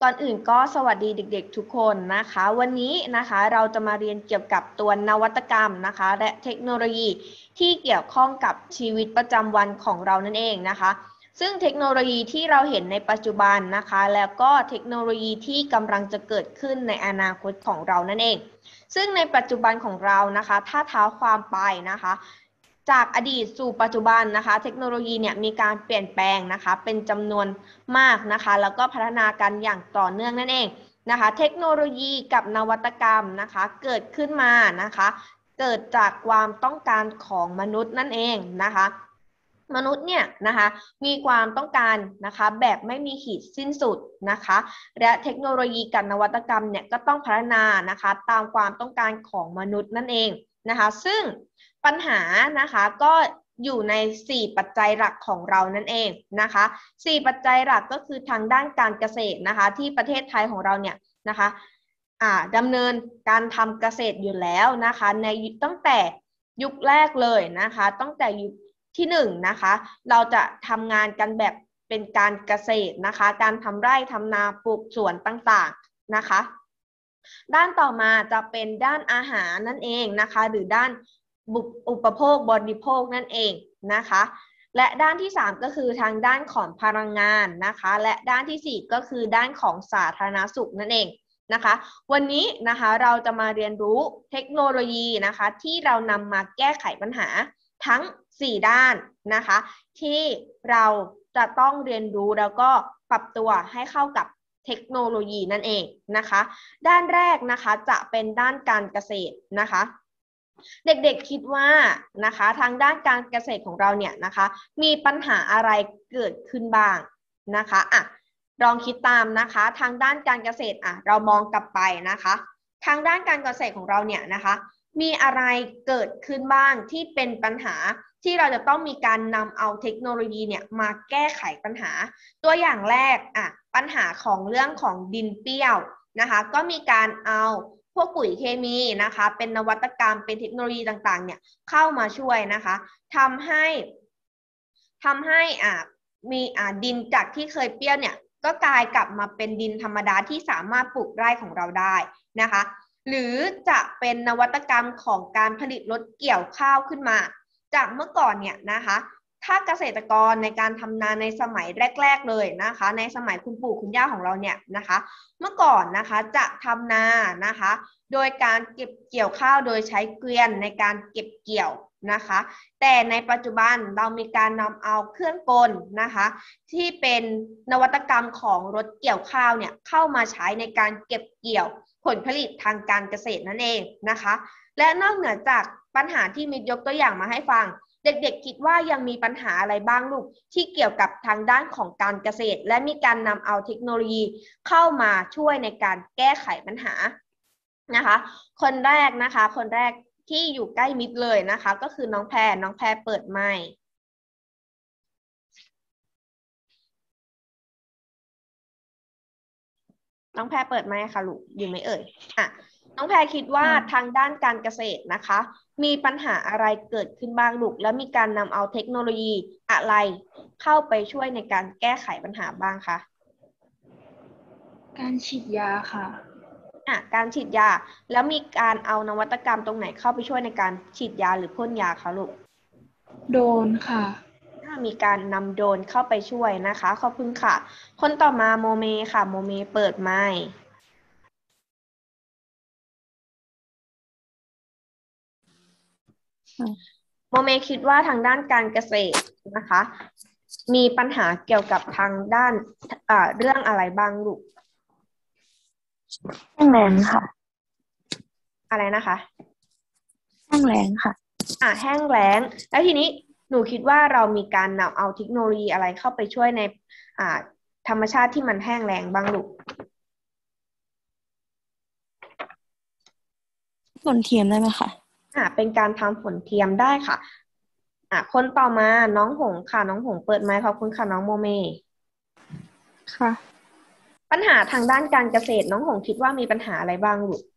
ก่อนอื่นก็สวัสดีเด็กๆทุกคนนะคะวันนี้นะคะเราจะมาเรียนเกี่ยวกับตัวนวัตกรรมนะคะและเทคโนโลยีที่เกี่ยวข้องกับชีวิตประจำวันของเรานั่นเองนะคะซึ่งเทคโนโลยีที่เราเห็นในปัจจุบันนะคะแล้วก็เทคโนโลยีที่กำลังจะเกิดขึ้นในอนาคตของเรานั่นเองซึ่งในปัจจุบันของเรานะคะถ้าเท้าความไปนะคะจากอดีตสู่ปัจจุบันนะคะเทคโนโลยีเนี่ยมีการเปลี่ยนแปลงนะคะเป็นจำนวนมากนะคะแล้วก็พัฒนากันอย่างต่อเนื่องนั่นเองนะคะเทคโนโลยีกับนวัตกรรมนะคะเกิดขึ้นมานะคะเกิดจากความต้องการของมนุษย์นั่นเองนะคะมนุษย์เนี่ยนะคะมีความต้องการนะคะแบบไม่มีขีดสิ้นสุดนะคะและเทคโนโลยีกับนวัตกรรมเนี่ยก็ต้องพัฒนานะคะตามความต้องการของมนุษย์นั่นเองนะคะซึ่งปัญหานะคะก็อยู่ใน4ปัจจัยหลักของเรานั่นเองนะคะ4ปัจจัยหลักก็คือทางด้านการเกษตรนะคะที่ประเทศไทยของเราเนี่ยนะคะดำเนินการทำเกษตรอยู่แล้วนะคะในตั้งแต่ยุคแรกเลยนะคะตั้งแต่ยุคที่1นะคะเราจะทำงานกันแบบเป็นการเกษตรนะคะการทำไร่ทำนาปลูกสวนต่างๆนะคะด้านต่อมาจะเป็นด้านอาหารนั่นเองนะคะหรือด้านอุปโภคบริโภคนั่นเองนะคะและด้านที่3ก็คือทางด้านของพลังงานนะคะและด้านที่4ก็คือด้านของสาธารณสุขนั่นเองนะคะวันนี้นะคะเราจะมาเรียนรู้เทคโนโลยีนะคะที่เรานำมาแก้ไขปัญหาทั้ง4ด้านนะคะที่เราจะต้องเรียนรู้แล้วก็ปรับตัวให้เข้ากับเทคโนโลยีนั่นเองนะคะด้านแรกนะคะจะเป็นด้านการเกษตรนะคะเด็กๆคิดว่านะคะทางด้านการเกษตรของเราเนี่ยนะคะมีปัญหาอะไรเกิดขึ้นบ้างนะคะลองคิดตามนะคะทางด้านการเกษตรเรามองกลับไปนะคะทางด้านการเกษตรของเราเนี่ยนะคะมีอะไรเกิดขึ้นบ้างที่เป็นปัญหาที่เราจะต้องมีการนำเอาเทคโนโลยีเนี่ยมาแก้ไขปัญหาตัวอย่างแรกปัญหาของเรื่องของดินเปรี้ยวนะคะก็มีการเอาพวกปุ๋ยเคมีนะคะเป็นนวัตกรรมเป็นเทคโนโลยีต่างๆเนี่ยเข้ามาช่วยนะคะทำให้มีดินจากที่เคยเปรี้ยวเนี่ยก็กลายกลับมาเป็นดินธรรมดาที่สามารถปลูกไร่ของเราได้นะคะหรือจะเป็นนวัตกรรมของการผลิตรถเกี่ยวข้าวขึ้นมาจากเมื่อก่อนเนี่ยนะคะถ้าเกษตรกรในการทำนาในสมัยแรกๆเลยนะคะในสมัยคุณปู่คุณย่าของเราเนี่ยนะคะเมื่อก่อนนะคะจะทำนานะคะโดยการเก็บเกี่ยวข้าวโดยใช้เกวียนในการเก็บเกี่ยวนะคะแต่ในปัจจุบันเรามีการนำเอาเครื่องกลนะคะที่เป็นนวัตกรรมของรถเกี่ยวข้าวเนี่ยเข้ามาใช้ในการเก็บเกี่ยวผลผลิตทางการเกษตรนั่นเองนะคะและนอกเหนือจากปัญหาที่มิตรยกตัวอย่างมาให้ฟังเด็กๆคิดว่ายังมีปัญหาอะไรบ้างลูกที่เกี่ยวกับทางด้านของการเกษตรและมีการนำเอาเทคโนโลยีเข้ามาช่วยในการแก้ไขปัญหานะคะคนแรกนะคะคนแรกที่อยู่ใกล้มิตรเลยนะคะก็คือน้องแพรเปิดไมค์น้องแพรเปิดไมค์ค่ะลูกอยู่ไหมเอ่ยน้องแพรคิดว่าทางด้านการเกษตรนะคะมีปัญหาอะไรเกิดขึ้นบ้างลูกแล้วมีการนำเอาเทคโนโลยีอะไรเข้าไปช่วยในการแก้ไขปัญหาบ้างคะการฉีดยาค่ะการฉีดยาแล้วมีการเอานวัตกรรมตรงไหนเข้าไปช่วยในการฉีดยาหรือพ่นยาคะลูกโดรนค่ะมีการนำโดรนเข้าไปช่วยนะคะขอบคุณค่ะคนต่อมาโมเมค่ะโมเมเปิดไมค์โมเมคิดว่าทางด้านการเกษตรนะคะมีปัญหาเกี่ยวกับทางด้านเรื่องอะไรบ้างลูกแห้งแล้งค่ะอะไรนะคะแห้งแล้งค่ะแห้งแล้งแล้วทีนี้หนูคิดว่าเรามีการนำเอาเทคโนโลยีอะไรเข้าไปช่วยในธรรมชาติที่มันแห้งแล้งบ้างลูกฝนเทียมได้ไหมคะเป็นการทำฝนเทียมได้ค่ะคนต่อมาน้องหงค่ะน้องหงเปิดไมค์ขอบคุณค่ะน้องโมเมค่ะปัญหาทางด้านการเกษตรน้องหงคิดว่ามีปัญหาอะไรบ้างลูก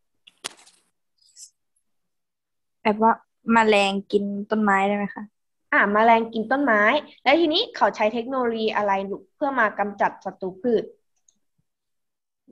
แบบว่าแมลงกินต้นไม้ได้ไหมคะแมลงกินต้นไม้แล้วทีนี้เขาใช้เทคโนโลยีอะไรลูกเพื่อมากำจัดศัตรูพืช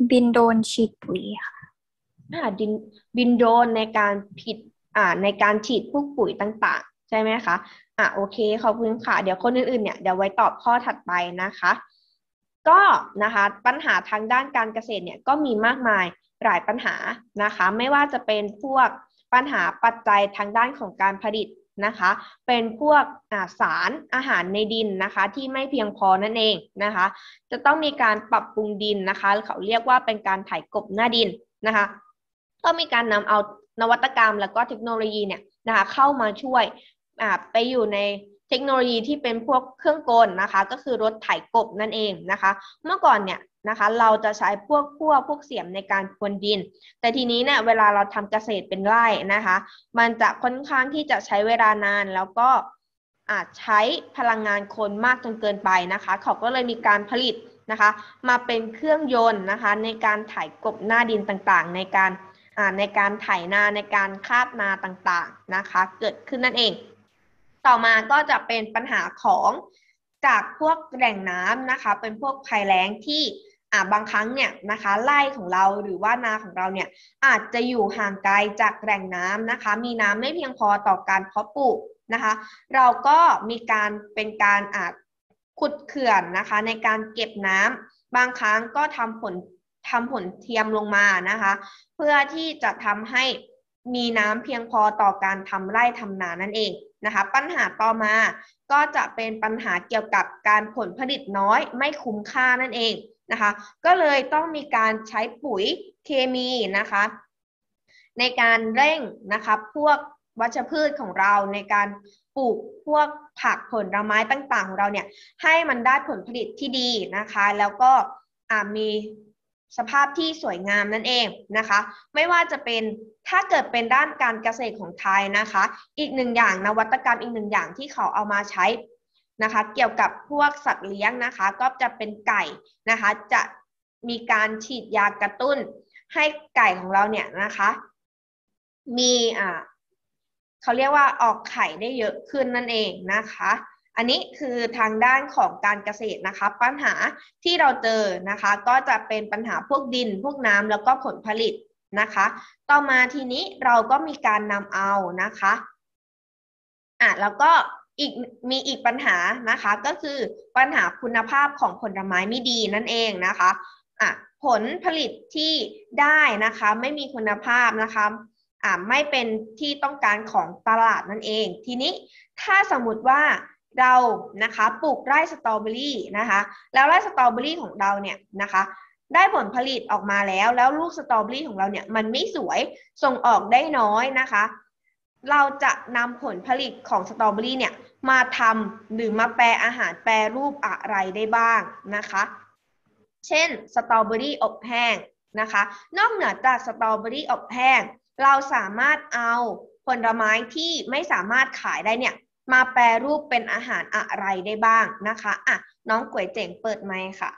บินโดรนฉีดปุ๋ยค่ะดินบินโดรนในการผิดในการฉีดพวกปุ๋ยต่างๆใช่ไหมคะโอเคขอบคุณค่ะเดี๋ยวคนอื่นๆเนี่ยเดี๋ยวไว้ตอบข้อถัดไปนะคะก็นะคะปัญหาทางด้านการเกษตรเนี่ยก็มีมากมายหลายปัญหานะคะไม่ว่าจะเป็นพวกปัญหาปัจจัยทางด้านของการผลิตนะคะเป็นพวกสารอาหารในดินนะคะที่ไม่เพียงพอนั่นเองนะคะจะต้องมีการปรับปรุงดินนะคะเขาเรียกว่าเป็นการไถกลบหน้าดินนะคะก็มีการนำเอานวัตกรรมแล้วก็เทคโนโลยีเนี่ยนะคะเข้ามาช่วยไปอยู่ในเทคโนโลยีที่เป็นพวกเครื่องกลนะคะก็คือรถไถกบนั่นเองนะคะเมื่อก่อนเนี่ยนะคะเราจะใช้พวกเสียมในการพรวนดินแต่ทีนี้เนี่ยเวลาเราทำเกษตรเป็นไร่นะคะมันจะค่อนข้างที่จะใช้เวลานานแล้วก็อาจใช้พลังงานคนมากจนเกินไปนะคะเขาก็เลยมีการผลิตนะคะมาเป็นเครื่องยนต์นะคะในการไถกบหน้าดินต่างๆในการไถนาในการคาดนาต่างๆนะคะเกิดขึ้นนั่นเองต่อมาก็จะเป็นปัญหาของจากพวกแหล่งน้ำนะคะเป็นพวกภัยแล้งที่บางครั้งเนี่ยนะคะไร่ของเราหรือว่านาของเราเนี่ยอาจจะอยู่ห่างไกลจากแหล่งน้ำนะคะมีน้ำไม่เพียงพอต่อการเพาะปลูกนะคะเราก็มีการเป็นการขุดเขื่อนนะคะในการเก็บน้ำบางครั้งก็ทำผลเทียมลงมานะคะเพื่อที่จะทำให้มีน้ำเพียงพอต่อการทำไร่ทำนานั่นเองนะคะปัญหาต่อมาก็จะเป็นปัญหาเกี่ยวกับการผลผลิตน้อยไม่คุ้มค่านั่นเองนะคะก็เลยต้องมีการใช้ปุ๋ยเคมีนะคะในการเร่งนะคะพวกวัชพืชของเราในการปลูกพวกผักผลไม้ต่างๆของเราเนี่ยให้มันได้ผลผลิตที่ดีนะคะแล้วก็มีสภาพที่สวยงามนั่นเองนะคะไม่ว่าจะเป็นถ้าเกิดเป็นด้านการเกษตรของไทยนะคะอีกหนึ่งอย่างนวัตกรรมอีกหนึ่งอย่างที่เขาเอามาใช้นะคะเกี่ยวกับพวกสัตว์เลี้ยงนะคะก็จะเป็นไก่นะคะจะมีการฉีดยากระตุ้นให้ไก่ของเราเนี่ยนะคะมีเขาเรียกว่าออกไข่ได้เยอะขึ้นนั่นเองนะคะอันนี้คือทางด้านของการเกษตรนะคะปัญหาที่เราเจอนะคะก็จะเป็นปัญหาพวกดินพวกน้ำแล้วก็ผลผลิตนะคะต่อมาทีนี้เราก็มีการนำเอานะคะแล้วก็มีอีกปัญหานะคะก็คือปัญหาคุณภาพของผลไม้ไม่ดีนั่นเองนะคะผลผลิตที่ได้นะคะไม่มีคุณภาพนะคะไม่เป็นที่ต้องการของตลาดนั่นเองทีนี้ถ้าสมมุติว่าเรานะคะปลูกไร่สตรอเบอรี่นะคะแล้วไร่สตรอเบอรี่ของเราเนี่ยนะคะได้ผลผลิตออกมาแล้วลูกสตรอเบอรี่ของเราเนี่ยมันไม่สวยส่งออกได้น้อยนะคะเราจะนำผลผลิตของสตรอเบอรี่เนี่ยมาทำหรือมาแปรอาหารแปรรูปอะไรได้บ้างนะคะเช่นสตรอเบอรี่อบแห้งนะคะนอกเหนือจากสตรอเบอรี่อบแห้งเราสามารถเอาผลไม้ที่ไม่สามารถขายได้เนี่ยมาแปรรูปเป็นอาหารอะไรได้บ้างนะคะน้องก๋วยเจ๋งเปิดไมค์ค่ะ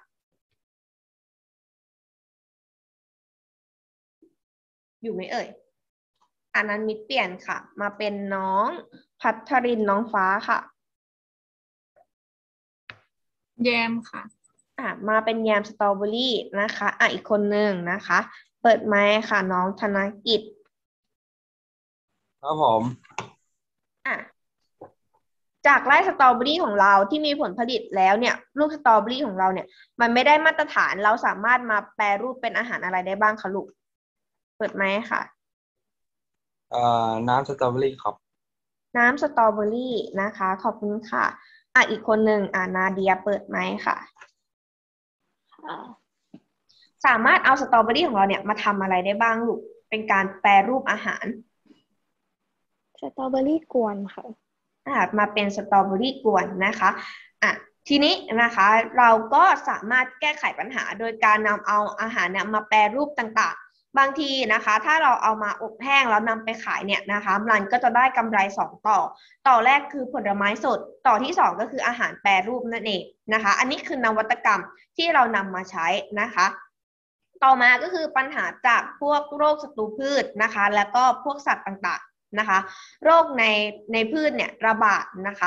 อยู่ไหมเอ่ยอันนั้นมิดเปลี่ยนค่ะมาเป็นน้องพัทรินน้องฟ้าค่ะแยมค่ะมาเป็นแยมสตรอเบอรี่นะคะอีกคนหนึ่งนะคะเปิดไมค์ค่ะน้องธนกิจครับผมจากไร่สตรอเบอรี่ของเราที่มีผลผลิตแล้วเนี่ยลูกสตรอเบอรี่ของเราเนี่ยมันไม่ได้มาตรฐานเราสามารถมาแปรรูปเป็นอาหารอะไรได้บ้างคะลูกเปิดไหมค่ะน้ำสตรอเบอรี่ครับน้ำสตรอเบอรี่นะคะขอบคุณค่ะอีกคนหนึ่งนาเดียเปิดไหมค่ะสามารถเอาสตรอเบอรี่ของเราเนี่ยมาทำอะไรได้บ้างลูกเป็นการแปรรูปอาหารสตรอเบอรี่กวนค่ะมาเป็นสตรอเบอรี่กวนนะคะทีนี้นะคะเราก็สามารถแก้ไขปัญหาโดยการนำเอาอาหารเนี่ยมาแปรรูปต่างๆบางทีนะคะถ้าเราเอามาอบแห้งแล้วนำไปขายเนี่ยนะคะมันก็จะได้กำไร2ต่อแรกคือผลไม้สดต่อที่2ก็คืออาหารแปรรูปนั่นเองนะคะอันนี้คือนวัตกรรมที่เรานำมาใช้นะคะต่อมาก็คือปัญหาจากพวกโรคศัตรูพืชนะคะแล้วก็พวกสัตว์ต่างๆนะคะโรคในพืชเนี่ยระบาดนะคะ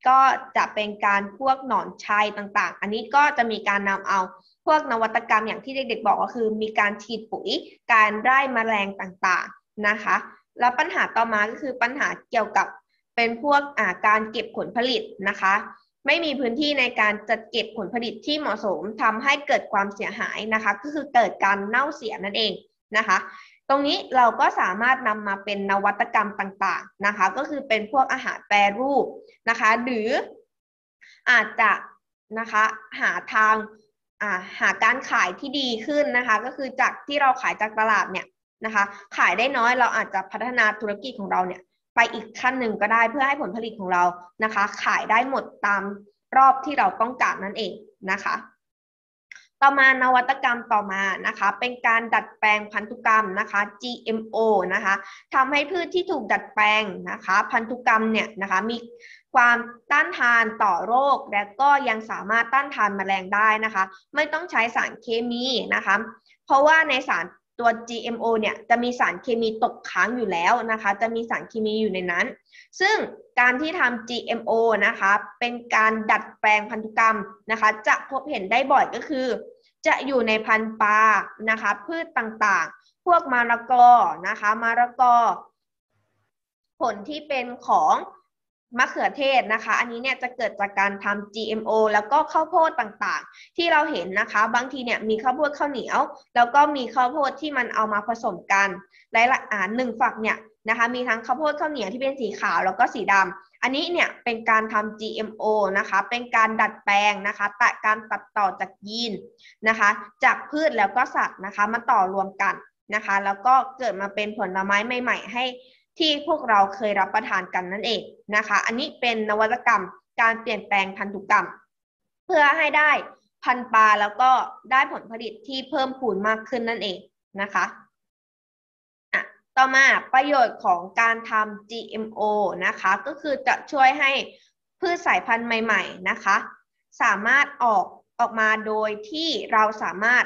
ก็จะเป็นการพวกหนอนชัยต่างๆอันนี้ก็จะมีการนำเอาพวกนวัตกรรมอย่างที่เด็กๆบอกก็คือมีการฉีดปุ๋ยการไล่แมลงต่างๆนะคะแล้วปัญหาต่อมาก็คือปัญหาเกี่ยวกับเป็นพวกการเก็บผลผลิตนะคะไม่มีพื้นที่ในการจัดเก็บผลผลิตที่เหมาะสมทำให้เกิดความเสียหายนะคะก็คือเกิดการเน่าเสียนั่นเองนะคะตรงนี้เราก็สามารถนำมาเป็นนวัตกรรมต่างๆนะคะก็คือเป็นพวกอาหารแปรรูปนะคะหรืออาจจะนะคะหาทางหาการขายที่ดีขึ้นนะคะก็คือจากที่เราขายจากตลาดเนี่ยนะคะขายได้น้อยเราอาจจะพัฒนาธุรกิจของเราเนี่ยไปอีกขั้นหนึ่งก็ได้เพื่อให้ผลผลิตของเรานะคะขายได้หมดตามรอบที่เราต้องการนั่นเองนะคะต่อมานวัตกรรมต่อมานะคะเป็นการดัดแปลงพันธุกรรมนะคะ GMO นะคะทำให้พืชที่ถูกดัดแปลงนะคะพันธุกรรมเนี่ยนะคะมีความต้านทานต่อโรคและก็ยังสามารถต้านทานแมลงได้นะคะไม่ต้องใช้สารเคมีนะคะเพราะว่าในสารตัว GMO เนี่ยจะมีสารเคมีตกค้างอยู่แล้วนะคะจะมีสารเคมีอยู่ในนั้นซึ่งการที่ทำ GMO นะคะเป็นการดัดแปลงพันธุกรรมนะคะจะพบเห็นได้บ่อยก็คือจะอยู่ในพันธุ์ปลานะคะพืชต่างๆพวกมะละกอนะคะมะละกอผลที่เป็นของมะเขือเทศนะคะอันนี้เนี่ยจะเกิดจากการทำ GMO แล้วก็ข้าวโพดต่างๆที่เราเห็นนะคะบางทีเนี่ยมีข้าวโพดข้าวเหนียวแล้วก็มีข้าวโพดที่มันเอามาผสมกันและหนึ่งฝักเนี่ยนะคะมีทั้งข้าวโพดข้าวเหนียวที่เป็นสีขาวแล้วก็สีดำอันนี้เนี่ยเป็นการทำ GMO นะคะเป็นการดัดแปลงนะคะแต่การตัดต่อจากยีนนะคะจากพืชแล้วก็สัตว์นะคะมาต่อรวมกันนะคะแล้วก็เกิดมาเป็นผลไม้ใหม่ๆให้ที่พวกเราเคยรับประทานกันนั่นเองนะคะอันนี้เป็นนวัตกรรมการเปลี่ยนแปลงพันธุกรรมเพื่อให้ได้พันธุ์ปลาแล้วก็ได้ผลผลิตที่เพิ่มพูนมากขึ้นนั่นเองนะคะต่อมาประโยชน์ของการทำ GMO นะคะก็คือจะช่วยให้พืชสายพันธุ์ใหม่ๆนะคะสามารถออกมาโดยที่เราสามารถ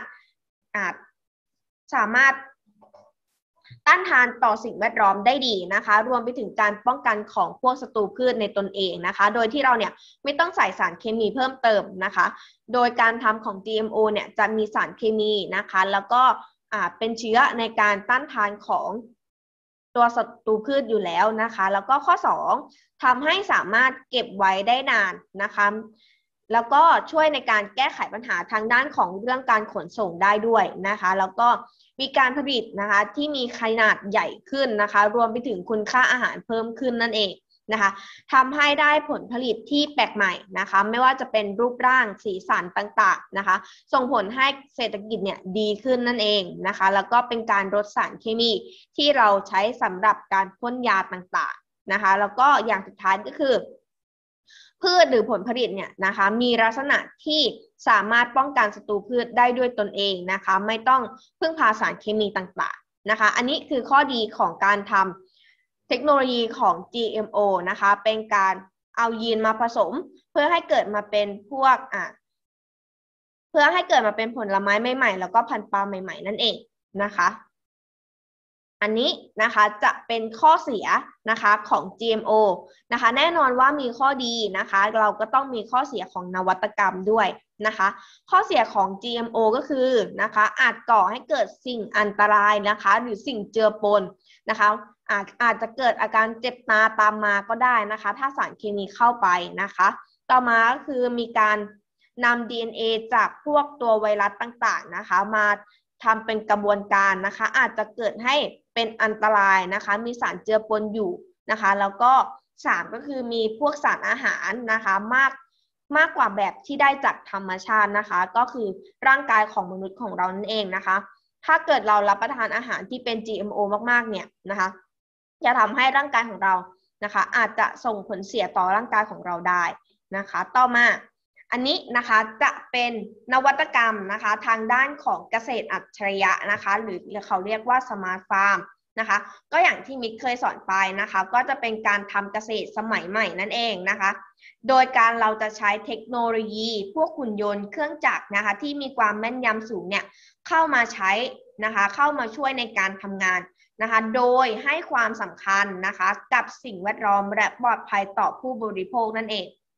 ต้านทานต่อสิ่งแวดล้อมได้ดีนะคะรวมไปถึงการป้องกันของพวกศัตรูพืชในตนเองนะคะโดยที่เราเนี่ยไม่ต้องใส่สารเคมีเพิ่มเติมนะคะโดยการทำของ GMO เนี่ยจะมีสารเคมีนะคะแล้วก็เป็นเชื้อในการต้านทานของตัวศัตรูพืชอยู่แล้วนะคะแล้วก็ข้อ2ทำให้สามารถเก็บไว้ได้นานนะคะแล้วก็ช่วยในการแก้ไขปัญหาทางด้านของเรื่องการขนส่งได้ด้วยนะคะแล้วก็มีการผลิตนะคะที่มีขนาดใหญ่ขึ้นนะคะรวมไปถึงคุณค่าอาหารเพิ่มขึ้นนั่นเองนะคะทำให้ได้ผลผลิตที่แปลกใหม่นะคะไม่ว่าจะเป็นรูปร่างสีสันต่างๆนะคะส่งผลให้เศรษฐกิจเนี่ยดีขึ้นนั่นเองนะคะแล้วก็เป็นการลดสารเคมีที่เราใช้สำหรับการพ่นยาต่างๆนะคะแล้วก็อย่างสุดท้ายก็คือพืชหรือผลผลิตเนี่ยนะคะมีลักษณะที่สามารถป้องกันศัตรูพืชได้ด้วยตนเองนะคะไม่ต้องพึ่งพาสารเคมีต่างๆนะคะอันนี้คือข้อดีของการทำเทคโนโลยีของ GMO นะคะเป็นการเอายีนมาผสมเพื่อให้เกิดมาเป็นพวกเพื่อให้เกิดมาเป็นผลไม้ใหม่ๆแล้วก็พันธุ์ปลาใหม่ๆนั่นเองนะคะอันนี้นะคะจะเป็นข้อเสียนะคะของ GMO นะคะแน่นอนว่ามีข้อดีนะคะเราก็ต้องมีข้อเสียของนวัตกรรมด้วยนะคะข้อเสียของ GMO ก็คือนะคะอาจก่อให้เกิดสิ่งอันตรายนะคะหรือสิ่งเจือปนนะคะอาจจะเกิดอาการเจ็บตาตามมาก็ได้นะคะถ้าสารเคมีเข้าไปนะคะต่อมาก็คือมีการนำ DNA จากพวกตัวไวรัสต่างๆนะคะมาทำเป็นกระบวนการนะคะอาจจะเกิดให้เป็นอันตรายนะคะมีสารเจือปนอยู่นะคะแล้วก็3ก็คือมีพวกสารอาหารนะคะมากกว่าแบบที่ได้จากธรรมชาตินะคะก็คือร่างกายของมนุษย์ของเรานั่นเองนะคะถ้าเกิดเรารับประทานอาหารที่เป็น GMO มากๆเนี่ยนะคะจะทำให้ร่างกายของเรานะคะอาจจะส่งผลเสียต่อร่างกายของเราได้นะคะต่อมาอันนี้นะคะจะเป็นนวัตกรรมนะคะทางด้านของเกษตรอัจฉริยะนะคะหรือเขาเรียกว่าสมาร์ทฟาร์มนะคะก็อย่างที่มิกเคยสอนไปนะคะก็จะเป็นการทำเกษตรสมัยใหม่นั่นเองนะคะโดยการเราจะใช้เทคโนโลยีพวกหุ่นยนต์เครื่องจักรนะคะที่มีความแม่นยำสูงเนี่ยเข้ามาใช้นะคะเข้ามาช่วยในการทำงานนะคะโดยให้ความสำคัญนะคะกับสิ่งแวดล้อมและปลอดภัยต่อผู้บริโภคนั่นเอง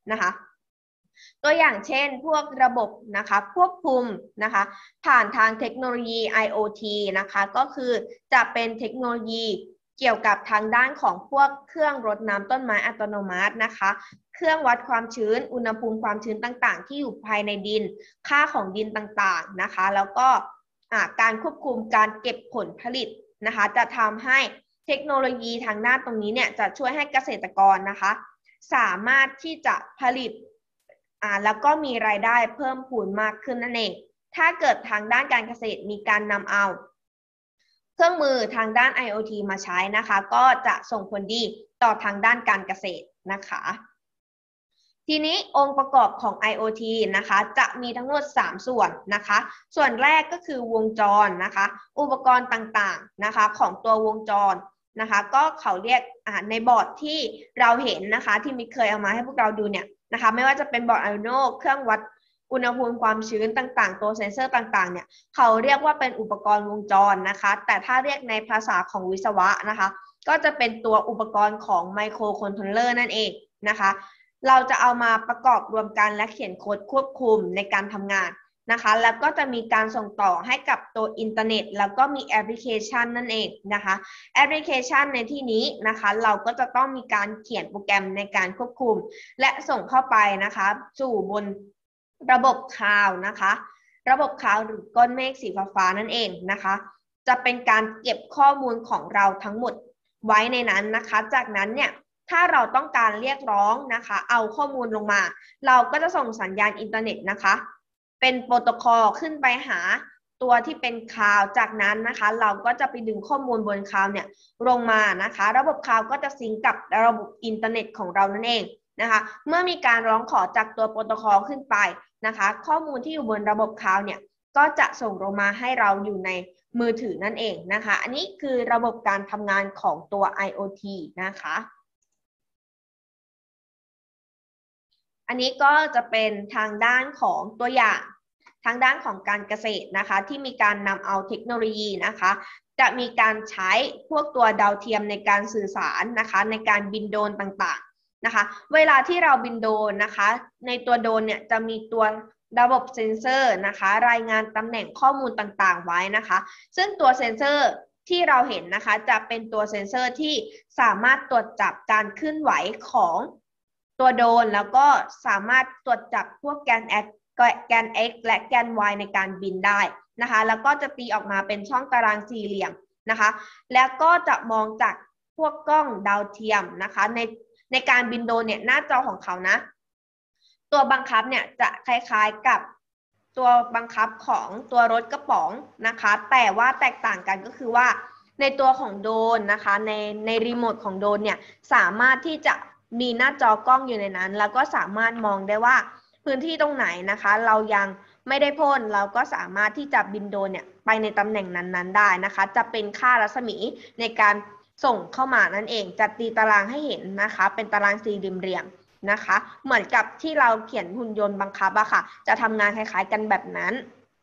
นะคะตัวอย่างเช่นพวกระบบนะคะควบคุมนะคะผ่านทางเทคโนโลยี IoT นะคะก็คือจะเป็นเทคโนโลยีเกี่ยวกับทางด้านของพวกเครื่องรดน้ำต้นไม้อัตโนมัตินะคะเครื่องวัดความชื้นอุณหภูมิความชื้นต่างๆที่อยู่ภายในดินค่าของดินต่างๆนะคะแล้วก็การควบคุมการเก็บผลผลิตนะคะจะทำให้เทคโนโลยีทางด้านตรงนี้เนี่ยจะช่วยให้เกษตรกรนะคะสามารถที่จะผลิตแล้วก็มีรายได้เพิ่มพูนมากขึ้นนั่นเองถ้าเกิดทางด้านการเกษตรมีการนำเอาเครื่องมือทางด้าน IoT มาใช้นะคะก็จะส่งผลดีต่อทางด้านการเกษตรนะคะทีนี้องค์ประกอบของ IoT นะคะจะมีทั้งหมด3ส่วนนะคะส่วนแรกก็คือวงจรนะคะอุปกรณ์ต่างๆนะคะของตัววงจรนะคะก็เขาเรียกในบอร์ดที่เราเห็นนะคะที่มิเคยเอามาให้พวกเราดูเนี่ยนะคะไม่ว่าจะเป็นบอร์ด Arduino เครื่องวัดอุณหภูมิความชื้นต่างๆตัวเซ็นเซอร์ต่างๆเนี่ยเขาเรียกว่าเป็นอุปกรณ์วงจรนะคะแต่ถ้าเรียกในภาษาของวิศวะนะคะก็จะเป็นตัวอุปกรณ์ของไมโครคอนโทรลเลอร์นั่นเองนะคะเราจะเอามาประกอบรวมกันและเขียนโค้ดควบคุมในการทำงานนะคะแล้วก็จะมีการส่งต่อให้กับตัวอินเทอร์เน็ตแล้วก็มีแอปพลิเคชันนั่นเองนะคะแอปพลิเคชันในที่นี้นะคะเราก็จะต้องมีการเขียนโปรแกรมในการควบคุมและส่งเข้าไปนะคะสู่บนระบบคลาวด์นะคะระบบคลาวด์หรือก้อนเมฆสีฟ้านั่นเองนะคะจะเป็นการเก็บข้อมูลของเราทั้งหมดไว้ในนั้นนะคะจากนั้นเนี่ยถ้าเราต้องการเรียกร้องนะคะเอาข้อมูลลงมาเราก็จะส่งสัญญาณอินเทอร์เน็ตนะคะเป็นโปรโตคอลขึ้นไปหาตัวที่เป็นคลาวด์จากนั้นนะคะเราก็จะไปดึงข้อมูลบนคลาวด์เนี่ยลงมานะคะระบบคลาวด์ก็จะซิงก์กับระบบอินเทอร์เน็ตของเรานั่นเองนะคะเมื่อมีการร้องขอจากตัวโปรโตคอลขึ้นไปนะคะข้อมูลที่อยู่บนระบบคลาวด์เนี่ยก็จะส่งลงมาให้เราอยู่ในมือถือนั่นเองนะคะอันนี้คือระบบการทำงานของตัว IoT นะคะอันนี้ก็จะเป็นทางด้านของตัวอย่างทางด้านของการเกษตรนะคะที่มีการนำเอาเทคโนโลยีนะคะจะมีการใช้พวกตัวดาวเทียมในการสื่อสารนะคะในการบินโดรนต่างๆนะคะเวลาที่เราบินโดรนนะคะในตัวโดรนเนี่ยจะมีตัวระบบเซ็นเซอร์นะคะรายงานตำแหน่งข้อมูลต่างๆไว้นะคะซึ่งตัวเซ็นเซอร์ที่เราเห็นนะคะจะเป็นตัวเซ็นเซอร์ที่สามารถตรวจจับการเคลื่อนไหวของตัวโดรนแล้วก็สามารถตรวจจับพวกแกน X และแกน Y ในการบินได้นะคะแล้วก็จะตีออกมาเป็นช่องตารางสี่เหลี่ยมนะคะแล้วก็จะมองจากพวกกล้องดาวเทียมนะคะในการบินโดรนเนี่ยหน้าจอของเขานะตัวบังคับเนี่ยจะคล้ายๆกับตัวบังคับของตัวรถกระป๋องนะคะแต่ว่าแตกต่างกันก็คือว่าในตัวของโดรนนะคะในรีโมทของโดรนเนี่ยสามารถที่จะมีหน้าจอกล้องอยู่ในนั้นแล้วก็สามารถมองได้ว่าพื้นที่ตรงไหนนะคะเรายังไม่ได้พ่นเราก็สามารถที่จะบินโดรนเนี่ยไปในตำแหน่งนั้นๆได้นะคะจะเป็นค่ารัศมีในการส่งเข้ามานั่นเองจะตีตารางให้เห็นนะคะเป็นตารางสี่เหลี่ยมนะคะเหมือนกับที่เราเขียนหุ่นยนต์บังคับอะค่ะจะทำงานคล้ายๆกันแบบนั้น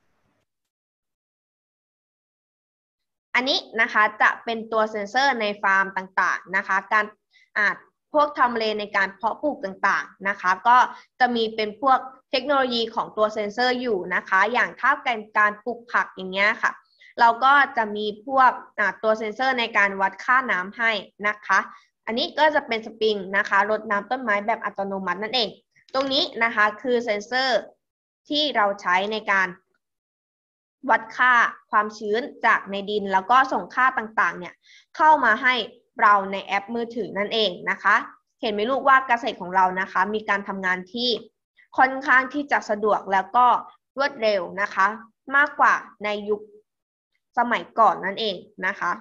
อันนี้นะคะจะเป็นตัวเซ็นเซอร์ในฟาร์มต่างๆนะคะการพวกทำเลในการเพาะปลูกต่างๆนะคะก็จะมีเป็นพวกเทคโนโลยีของตัวเซ็นเซอร์อยู่นะคะอย่างถ้าการปลูกผักอย่างเงี้ยค่ะเราก็จะมีพวกตัวเซ็นเซอร์ในการวัดค่าน้ำให้นะคะอันนี้ก็จะเป็นสปริงนะคะรดน้ำต้นไม้แบบอัตโนมัตินั่นเองตรงนี้นะคะคือเซ็นเซอร์ที่เราใช้ในการวัดค่าความชื้นจากในดินแล้วก็ส่งค่าต่างๆเนี่ยเข้ามาให้เราในแอปมือถือนั่นเองนะคะเห็นไหมลูกว่าเกษตรของเรานะคะมีการทำงานที่ค่อนข้างที่จะสะดวกแล้วก็รวดเร็วนะคะมากกว่าในยุคสมัยก่อนนั่นเองนะคะ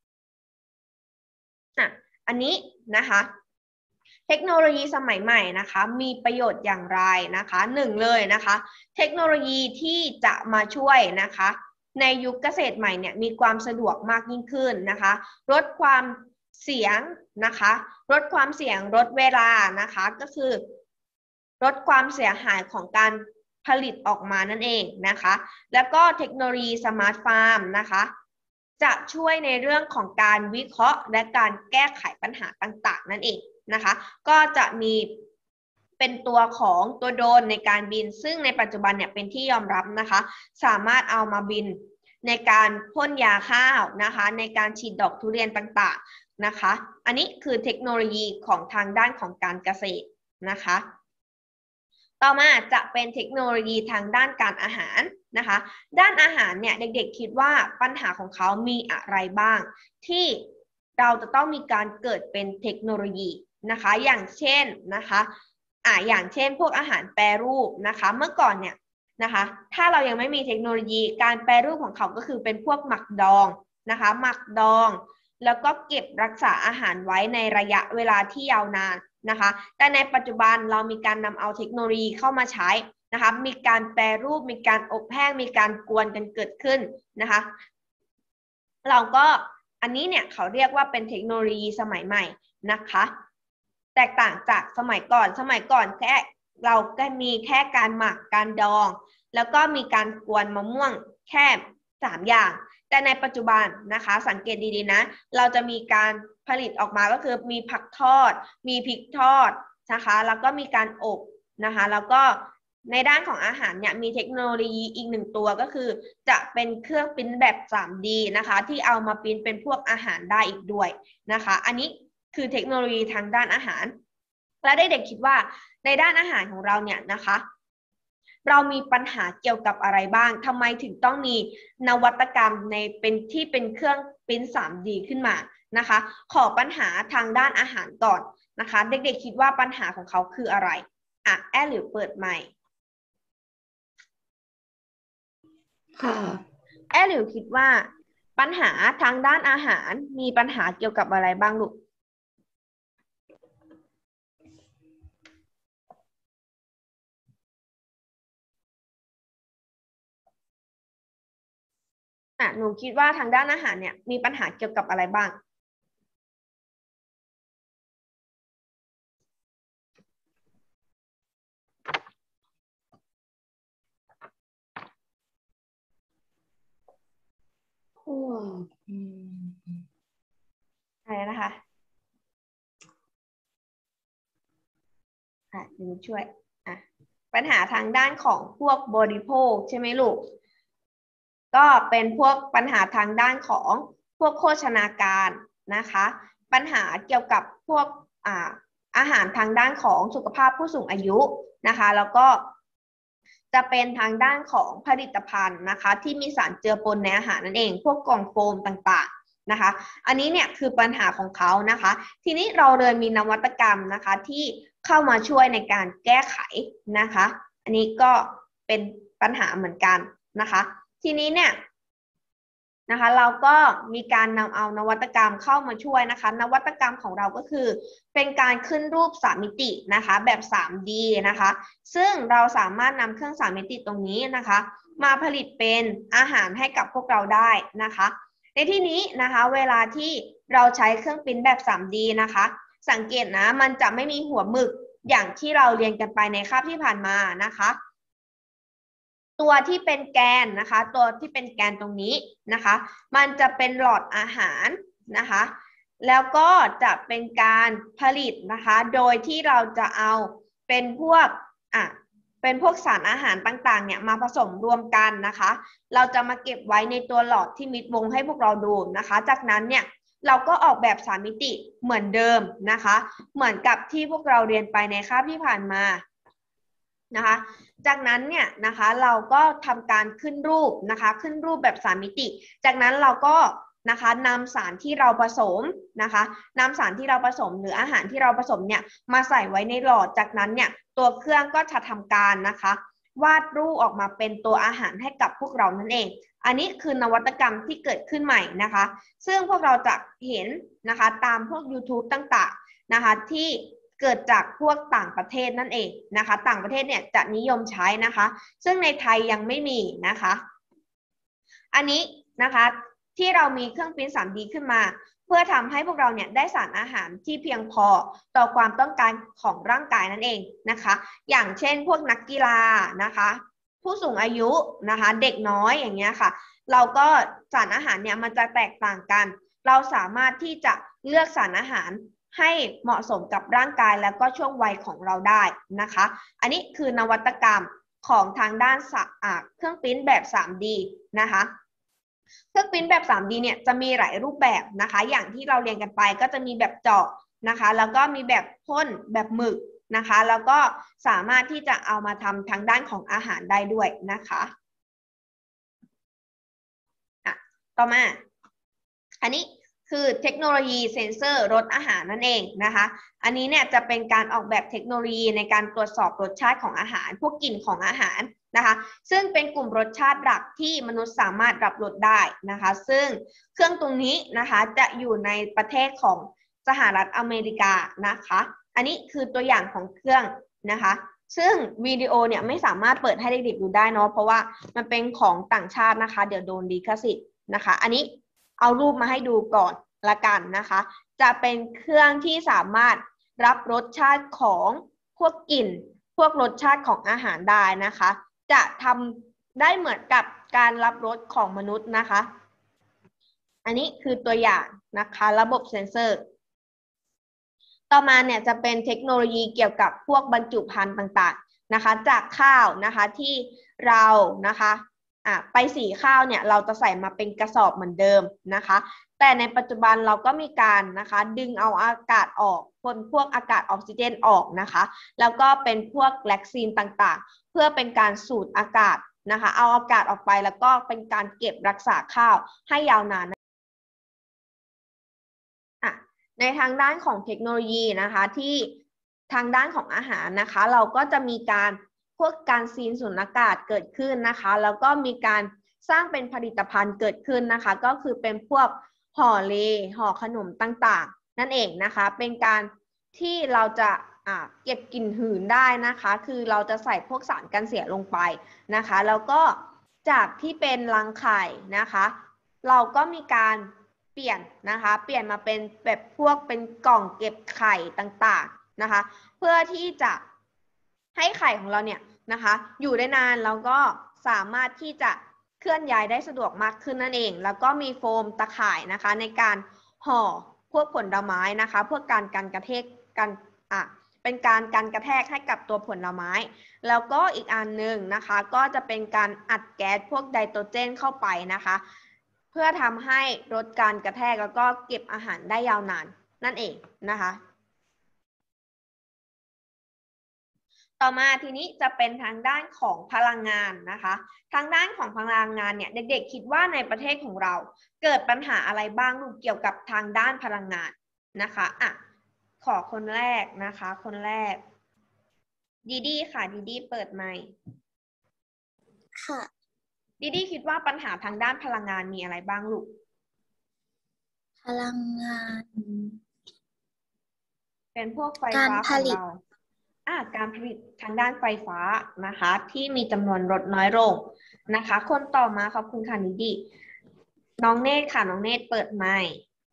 อันนี้นะคะเทคโนโลยีสมัยใหม่นะคะมีประโยชน์อย่างไรนะคะหนึ่งเลยนะคะเทคโนโลยีที่จะมาช่วยนะคะในยุคเกษตรใหม่เนี่ยมีความสะดวกมากยิ่งขึ้นนะคะลดความเสี่ยงนะคะลดความเสี่ยงลดเวลานะคะก็คือลดความเสียหายของการผลิตออกมานั่นเองนะคะแล้วก็เทคโนโลยีสมาร์ทฟาร์มนะคะจะช่วยในเรื่องของการวิเคราะห์และการแก้ไขปัญหาต่างๆนั่นเองนะคะก็จะมีเป็นตัวของตัวโดรนในการบินซึ่งในปัจจุบันเนี่ยเป็นที่ยอมรับนะคะสามารถเอามาบินในการพ่นยาข้าวนะคะในการฉีดดอกทุเรียนต่างๆนะคะอันนี้คือเทคโนโลยีของทางด้านของการเกษตรนะคะต่อมาจะเป็นเทคโนโลยีทางด้านการอาหารนะคะด้านอาหารเนี่ยเด็กๆคิดว่าปัญหาของเขามีอะไรบ้างที่เราจะต้องมีการเกิดเป็นเทคโนโลยีนะคะอย่างเช่นนะคะอย่างเช่นพวกอาหารแปรรูปนะคะเมื่อก่อนเนี่ยนะคะถ้าเรายังไม่มีเทคโนโลยีการแปรรูปของเขาก็คือเป็นพวกหมักดองนะคะหมักดองแล้วก็เก็บรักษาอาหารไว้ในระยะเวลาที่ยาวนานนะคะแต่ในปัจจุบันเรามีการนำเอาเทคโนโลยีเข้ามาใช้นะคะมีการแปรรูปมีการอบแห้งมีการกวนกันเกิดขึ้นนะคะเราก็อันนี้เนี่ยเขาเรียกว่าเป็นเทคโนโลยีสมัยใหม่นะคะแตกต่างจากสมัยก่อนแค่เราก็มีแค่การหมักการดองแล้วก็มีการกวนมะม่วงแค่3 อย่างแต่ในปัจจุบันนะคะสังเกตดีๆนะเราจะมีการผลิตออกมาก็คือมีผักทอดมีพริกทอดนะคะแล้วก็มีการอบนะคะแล้วก็ในด้านของอาหารเนี่ยมีเทคโนโลยีอีก1 ตัวก็คือจะเป็นเครื่องปริ้นแบบ 3D นะคะที่เอามาปริ้นเป็นพวกอาหารได้อีกด้วยนะคะอันนี้คือเทคโนโลยีทางด้านอาหารและเด็กๆคิดว่าในด้านอาหารของเราเนี่ยนะคะเรามีปัญหาเกี่ยวกับอะไรบ้างทำไมถึงต้องมีนวัตกรรมเป็นเครื่องปริ้น 3D ขึ้นมานะคะขอปัญหาทางด้านอาหารก่อนนะคะเด็กๆคิดว่าปัญหาของเขาคืออะไรแอลหรือเปิดไมค์ค่ะแอลหรือคิดว่าปัญหาทางด้านอาหารมีปัญหาเกี่ยวกับอะไรบ้างลูกหนูคิดว่าทางด้านอาหารเนี่ยมีปัญหาเกี่ยวกับอะไรบ้างพวกอะไรนะคะเดี๋ยวช่วยปัญหาทางด้านของพวกบริโภคใช่ไหมลูกก็เป็นพวกปัญหาทางด้านของพวกโภชนาการนะคะปัญหาเกี่ยวกับพวกอาหารทางด้านของสุขภาพผู้สูงอายุนะคะแล้วก็จะเป็นทางด้านของผลิตภัณฑ์นะคะที่มีสารเจือปนในอาหารนั่นเองพวกกล่องโฟมต่างๆนะคะอันนี้เนี่ยคือปัญหาของเขานะคะทีนี้เราเลยมีนวัตกรรมนะคะที่เข้ามาช่วยในการแก้ไขนะคะอันนี้ก็เป็นปัญหาเหมือนกันนะคะทีนี้เนี่ยนะคะเราก็มีการนำเอานวัตกรรมเข้ามาช่วยนะคะนวัตกรรมของเราก็คือเป็นการขึ้นรูป3 มิตินะคะแบบ 3D นะคะซึ่งเราสามารถนำเครื่อง3 มิติตรงนี้นะคะมาผลิตเป็นอาหารให้กับพวกเราได้นะคะในที่นี้นะคะเวลาที่เราใช้เครื่องปริ้นแบบ 3D นะคะสังเกตนะมันจะไม่มีหัวหมึกอย่างที่เราเรียนกันไปในคาบที่ผ่านมานะคะตัวที่เป็นแกนนะคะตัวที่เป็นแกนตรงนี้นะคะมันจะเป็นหลอดอาหารนะคะแล้วก็จะเป็นการผลิตนะคะโดยที่เราจะเอาเป็นพวกสารอาหารต่างๆเนี่ยมาผสมรวมกันนะคะเราจะมาเก็บไว้ในตัวหลอดที่มิดวงให้พวกเราดูนะคะจากนั้นเนี่ยเราก็ออกแบบ3 มิติเหมือนเดิมนะคะเหมือนกับที่พวกเราเรียนไปในคาบที่ผ่านมานะคะจากนั้นเนี่ยนะคะเราก็ทำการขึ้นรูปนะคะขึ้นรูปแบบ3 มิติจากนั้นเราก็นะคะนำสารที่เราผสมนะคะนำสารที่เราผสมหรืออาหารที่เราผสมเนี่ยมาใส่ไว้ในหลอดจากนั้นเนี่ยตัวเครื่องก็จะทำการนะคะวาดรูปออกมาเป็นตัวอาหารให้กับพวกเรานั่นเองอันนี้คือนวัตกรรมที่เกิดขึ้นใหม่นะคะซึ่งพวกเราจะเห็นนะคะตามพวก YouTube ต่างๆนะคะที่เกิดจากพวกต่างประเทศนั่นเองนะคะต่างประเทศเนี่ยจะนิยมใช้นะคะซึ่งในไทยยังไม่มีนะคะอันนี้นะคะที่เรามีเครื่องปริ้น 3D ขึ้นมาเพื่อทำให้พวกเราเนี่ยได้สารอาหารที่เพียงพอต่อความต้องการของร่างกายนั่นเองนะคะอย่างเช่นพวกนักกีฬานะคะผู้สูงอายุนะคะเด็กน้อยอย่างเงี้ยค่ะเราก็สารอาหารเนี่ยมันจะแตกต่างกันเราสามารถที่จะเลือกสารอาหารให้เหมาะสมกับร่างกายแล้วก็ช่วงวัยของเราได้นะคะอันนี้คือนวัตกรรมของทางด้านเครื่องปริ้นแบบ 3D นะคะเครื่องปริ้นแบบ 3D เนี่ยจะมีหลายรูปแบบนะคะอย่างที่เราเรียนกันไปก็จะมีแบบเจาะนะคะแล้วก็มีแบบพ่นแบบหมึกนะคะแล้วก็สามารถที่จะเอามาทำทางด้านของอาหารได้ด้วยนะคะต่อมาอันนี้คือเทคโนโลยีเซ็นเซอร์รสอาหารนั่นเองนะคะอันนี้เนี่ยจะเป็นการออกแบบเทคโนโลยีในการตรวจสอบรสชาติของอาหารพวกกลิ่นของอาหารนะคะซึ่งเป็นกลุ่มรสชาติหลักที่มนุษย์สามารถรับรสได้นะคะซึ่งเครื่องตรงนี้นะคะจะอยู่ในประเทศของสหรัฐอเมริกานะคะอันนี้คือตัวอย่างของเครื่องนะคะซึ่งวิดีโอเนี่ยไม่สามารถเปิดให้เด็กๆดูได้เนาะเพราะว่ามันเป็นของต่างชาตินะคะเดี๋ยวโดนลิขสิทธิ์นะคะอันนี้เอารูปมาให้ดูก่อนละกันนะคะจะเป็นเครื่องที่สามารถรับรสชาติของพวกกลิ่นพวกรสชาติของอาหารได้นะคะจะทำได้เหมือนกับการรับรสของมนุษย์นะคะอันนี้คือตัวอย่างนะคะระบบเซ็นเซอร์ต่อมาเนี่ยจะเป็นเทคโนโลยีเกี่ยวกับพวกบรรจุภัณฑ์ต่างๆนะคะจากข้าวนะคะที่เรานะคะไปสีข้าวเนี่ยเราจะใส่มาเป็นกระสอบเหมือนเดิมนะคะแต่ในปัจจุบันเราก็มีการนะคะดึงเอาอากาศออกพ่นพวกอากาศออกซิเจนออกนะคะแล้วก็เป็นพวกแล็กซีนต่างๆเพื่อเป็นการสูดอากาศนะคะเอาอากาศออกไปแล้วก็เป็นการเก็บรักษาข้าวให้ยาวนานในทางด้านของเทคโนโลยีนะคะที่ทางด้านของอาหารนะคะเราก็จะมีการพวกการซีนสูญญากาศเกิดขึ้นนะคะแล้วก็มีการสร้างเป็นผลิตภัณฑ์เกิดขึ้นนะคะก็คือเป็นพวกห่อเลห่อขนมต่างๆนั่นเองนะคะเป็นการที่เราจะเก็บกลิ่นหืนได้นะคะคือเราจะใส่พวกสารกันเสียลงไปนะคะแล้วก็จากที่เป็นรังไข่นะคะเราก็มีการเปลี่ยนนะคะเปลี่ยนมาเป็นแบบพวกเป็นกล่องเก็บไข่ต่างๆนะคะเพื่อที่จะให้ไข่ของเราเนี่ยนะคะอยู่ได้นานแล้วก็สามารถที่จะเคลื่อนย้ายได้สะดวกมากขึ้นนั่นเองแล้วก็มีโฟมตะข่ายนะคะในการห่อพวกผลไม้นะคะเพื่อการกระแทกกันเป็นการกระแทกให้กับตัวผลไม้แล้วก็อีกอันหนึ่งนะคะก็จะเป็นการอัดแก๊สพวกไดโตรเจนเข้าไปนะคะเพื่อทำให้ลดการกระแทกแล้วก็เก็บอาหารได้ยาวนานนั่นเองนะคะต่อมาทีนี้จะเป็นทางด้านของพลังงานนะคะทางด้านของพลังงานเนี่ยเด็กๆคิดว่าในประเทศของเราเกิดปัญหาอะไรบ้างลูกเกี่ยวกับทางด้านพลังงานนะคะขอคนแรกนะคะคนแรกดีดีค่ะดีดีเปิดไมค์ค่ะดีดีคิดว่าปัญหาทางด้านพลังงานมีอะไรบ้างลูกพลังงานเป็นพวกไฟการฟ้าผของลิตเราการผลิตทางด้านไฟฟ้านะคะที่มีจำนวนลดน้อยลงนะคะคนต่อมาขอบคุณค่ะนิดีน้องเนตรค่ะน้องเนตรเปิดไมค์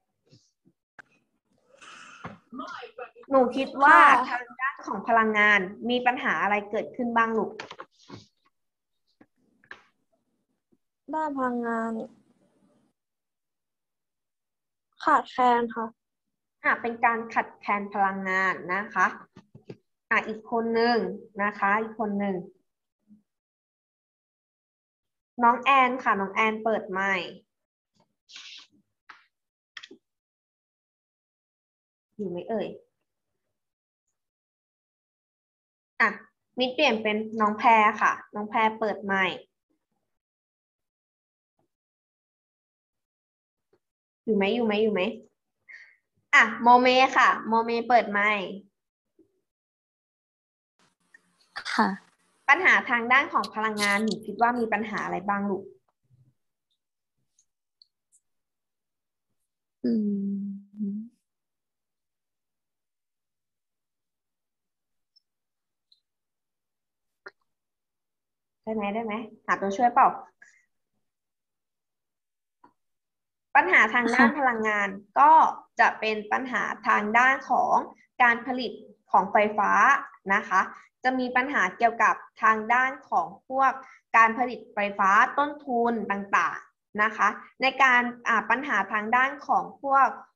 หนูคิดว่าทางด้านของพลังงานมีปัญหาอะไรเกิดขึ้นบ้างลูกด้านพลังงานขาดแคลนค่ะเป็นการขัดแคลนพลังงานนะคะอีกคนหนึ่งนะคะอีกคนหนึ่งน้องแอนค่ะน้องแอนเปิดไมค์อยู่ไหมเอ่ยมิดเปลี่ยนเป็นน้องแพรค่ะน้องแพรเปิดไมค์อยู่ไหมโมเมค่ะโมเมเปิดไมค์ค่ะปัญหาทางด้านของพลังงานหนูคิดว่ามีปัญหาอะไรบ้างลูกได้ไหมหาตัวช่วยเปล่าปัญหาทางด้านพลังงานก็จะเป็นปัญหาทางด้านของการผลิตของไฟฟ้านะคะจะมีปัญหาเกี่ยวกับทางด้านของพวกการผลิตไฟฟ้าต้นทุนต่างๆนะคะในการปัญหาทางด้านของพวก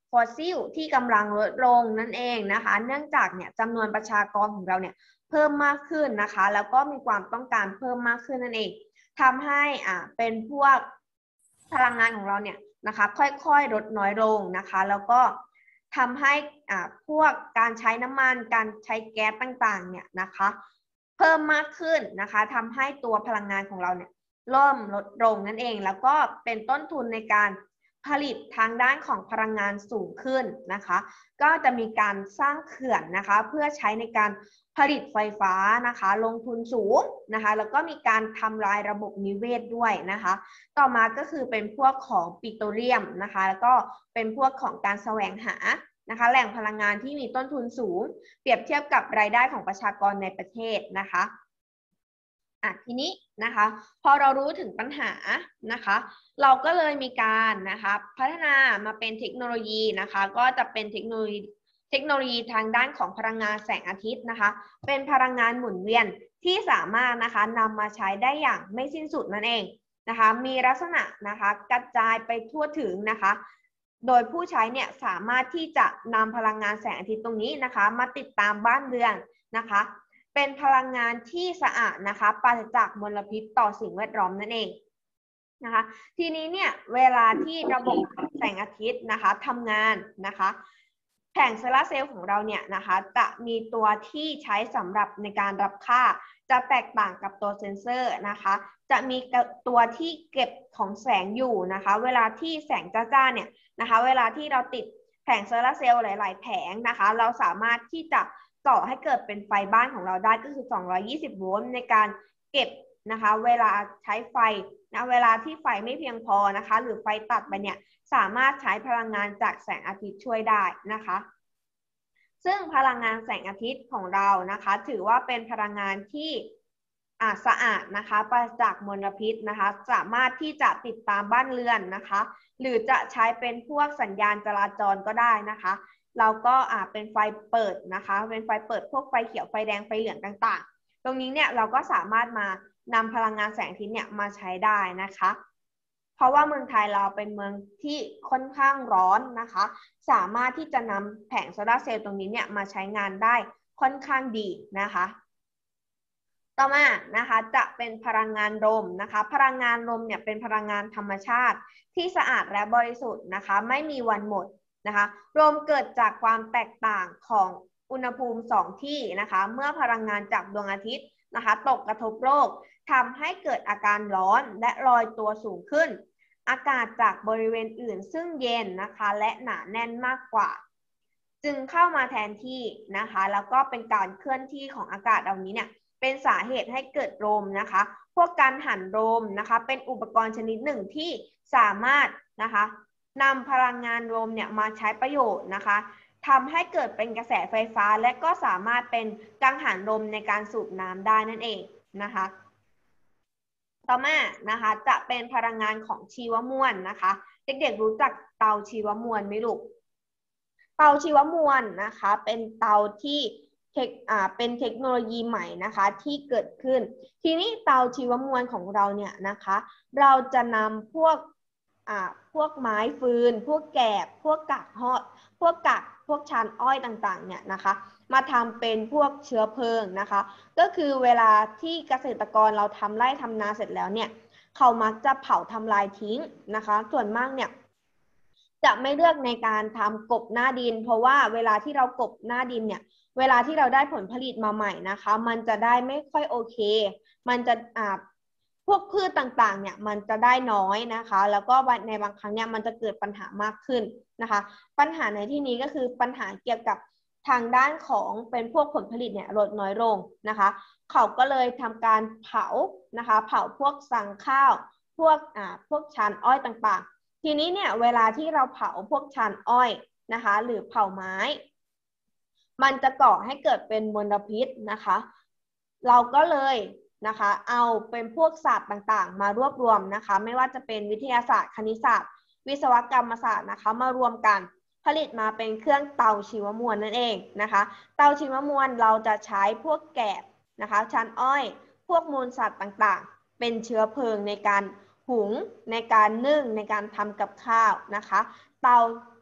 ฟอสซิลที่กำลังลดลงนั่นเองนะคะเนื่องจากเนี่ยจำนวนประชากรของเราเนี่ยเพิ่มมากขึ้นนะคะแล้วก็มีความต้องการเพิ่มมากขึ้นนั่นเองทำให้เป็นพวกพลังงานของเราเนี่ยนะคะค่อยๆลดน้อยลงนะคะแล้วก็ทำให้พวกการใช้น้ำมันการใช้แก๊สต่างๆเนี่ยนะคะเพิ่มมากขึ้นนะคะทำให้ตัวพลังงานของเราเนี่ยเริ่มลดลงนั่นเองแล้วก็เป็นต้นทุนในการผลิตทางด้านของพลังงานสูงขึ้นนะคะก็จะมีการสร้างเขื่อนนะคะเพื่อใช้ในการผลิตไฟฟ้านะคะลงทุนสูงนะคะแล้วก็มีการทำลายระบบนิเวศด้วยนะคะต่อมาก็คือเป็นพวกของปิโตรเลียมนะคะแล้วก็เป็นพวกของการแสวงหานะคะแหล่งพลังงานที่มีต้นทุนสูงเปรียบเทียบกับรายได้ของประชากรในประเทศนะคะทีนี้นะคะพอเรารู้ถึงปัญหานะคะเราก็เลยมีการนะคะพัฒนามาเป็นเทคโนโลยีนะคะก็จะเป็นเทคโนโลยีทางด้านของพลังงานแสงอาทิตย์นะคะเป็นพลังงานหมุนเวียนที่สามารถนะคะนำมาใช้ได้อย่างไม่สิ้นสุดนั่นเองนะคะมีลักษณะนะคะกระจายไปทั่วถึงนะคะโดยผู้ใช้เนี่ยสามารถที่จะนำพลังงานแสงอาทิตย์ตรงนี้นะคะมาติดตามบ้านเรือนนะคะเป็นพลังงานที่สะอาดนะคะปราศจากมลพิษต่อสิ่งแวดล้อมนั่นเองนะคะทีนี้เนี่ยเวลาที่ระบบแสงอาทิตย์นะคะทำงานนะคะแผงโซลาร์เซลล์ของเราเนี่ยนะคะจะมีตัวที่ใช้สำหรับในการรับค่าจะแตกต่างกับตัวเซ็นเซอร์นะคะจะมีตัวที่เก็บของแสงอยู่นะคะเวลาที่แสงจ้าๆเนี่ยนะคะเวลาที่เราติดแผงโซลาร์เซลล์หลายๆแผงนะคะเราสามารถที่จะต่อให้เกิดเป็นไฟบ้านของเราได้ก็คือ220โวลต์ในการเก็บนะคะเวลาใช้ไฟนะเวลาที่ไฟไม่เพียงพอนะคะหรือไฟตัดไปเนี่ยสามารถใช้พลังงานจากแสงอาทิตย์ช่วยได้นะคะซึ่งพลังงานแสงอาทิตย์ของเรานะคะถือว่าเป็นพลังงานที่สะอาดนะคะปราศจากมลพิษนะคะสามารถที่จะติดตามบ้านเรือนนะคะหรือจะใช้เป็นพวกสัญญาณจราจรก็ได้นะคะเราก็เป็นไฟเปิดนะคะเป็นไฟเปิดพวกไฟเขียวไฟแดงไฟเหลืองต่างๆตรงนี้เนี่ยเราก็สามารถมานำพลังงานแสงอาทิตย์เนี่ยมาใช้ได้นะคะเพราะว่าเมืองไทยเราเป็นเมืองที่ค่อนข้างร้อนนะคะสามารถที่จะนำแผงโซลาร์เซลล์ตรงนี้เนี่ยมาใช้งานได้ค่อนข้างดีนะคะต่อมานะคะจะเป็นพลังงานลมนะคะพลังงานลมเนี่ยเป็นพลังงานธรรมชาติที่สะอาดและบริสุทธิ์นะคะไม่มีวันหมดนะคะลมเกิดจากความแตกต่างของอุณหภูมิ2ที่นะคะเมื่อพลังงานจากดวงอาทิตย์นะคะตกกระทบโลกทำให้เกิดอาการร้อนและลอยตัวสูงขึ้นอากาศจากบริเวณอื่นซึ่งเย็นนะคะและหนาแน่นมากกว่าจึงเข้ามาแทนที่นะคะแล้วก็เป็นการเคลื่อนที่ของอากาศเหล่านี้เนี่ยเป็นสาเหตุให้เกิดลมนะคะพวกการหันลมนะคะเป็นอุปกรณ์ชนิดหนึ่งที่สามารถนะคะนำพลังงานลมเนี่ยมาใช้ประโยชน์นะคะทำให้เกิดเป็นกระแสไฟฟ้าและก็สามารถเป็นกังหันลมในการสูบน้ำได้นั่นเองนะคะต่อมานะคะจะเป็นพลังงานของชีวมวลนะคะเด็กๆรู้จักเตาชีวมวลไหมลูกเตาชีวมวลนะคะเป็นเตาที่เป็นเทคโนโลยีใหม่นะคะที่เกิดขึ้นทีนี้เตาชีวมวลของเราเนี่ยนะคะเราจะนำพวกไม้ฟืนพวกแกบพวกกักพวกชานอ้อยต่างๆเนี่ยนะคะมาทำเป็นพวกเชื้อเพลิงนะคะก็คือเวลาที่เกษตรกรเราทำไร่ทำนาเสร็จแล้วเนี่ยเขามักจะเผาทำลายทิ้งนะคะส่วนมากเนี่ยจะไม่เลือกในการทำกบหน้าดินเพราะว่าเวลาที่เรากบหน้าดินเนี่ยเวลาที่เราได้ผลผลิตมาใหม่นะคะมันจะได้ไม่ค่อยโอเคมันจะพวกพืชต่างๆเนี่ยมันจะได้น้อยนะคะแล้วก็ในบางครั้งเนี่ยมันจะเกิดปัญหามากขึ้นนะคะปัญหาในที่นี้ก็คือปัญหาเกี่ยวกับทางด้านของเป็นพวกผลผลิตเนี่ยลดน้อยลงนะคะเขาก็เลยทำการเผานะคะเผาพวกสั่งข้าวพวกชานอ้อยต่างๆทีนี้เนี่ยเวลาที่เราเผาพวกชานอ้อยนะคะหรือเผาไม้มันจะก่อให้เกิดเป็นมลพิษนะคะเราก็เลยนะคะเอาเป็นพวกศาสตร์ต่างๆมารวบรวมนะคะไม่ว่าจะเป็นวิทยาศาสตร์คณิตศาสตร์วิศวกรรมศาสตร์นะคะมารวมกันผลิตมาเป็นเครื่องเตาชีวมวลนั่นเองนะคะเตาชีวมวลเราจะใช้พวกแกบนะคะชานอ้อยพวกมูลสัตว์ต่างๆเป็นเชื้อเพลิงในการหุงในการนึ่งในการทำกับข้าวนะคะเตา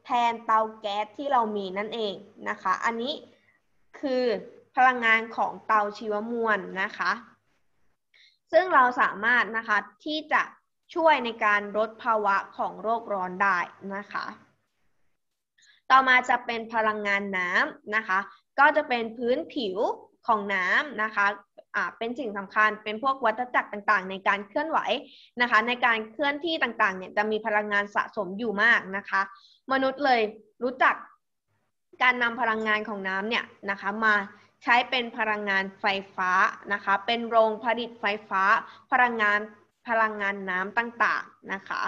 แทนเตาแก๊สที่เรามีนั่นเองนะคะอันนี้คือพลังงานของเตาชีวมวลนะคะซึ่งเราสามารถนะคะที่จะช่วยในการลดภาวะของโลกร้อนได้นะคะต่อมาจะเป็นพลังงานน้ำนะคะก็จะเป็นพื้นผิวของน้ำนะคะเป็นสิ่งสำคัญเป็นพวกวัฏจักรต่างๆในการเคลื่อนไหวนะคะในการเคลื่อนที่ต่างๆเนี่ยจะมีพลังงานสะสมอยู่มากนะคะมนุษย์เลยรู้จักการนำพลังงานของน้ำเนี่ยนะคะมาใช้เป็นพลังงานไฟฟ้านะคะเป็นโรงผลิตไฟฟ้าพลังงานน้ำต่างๆนะคะ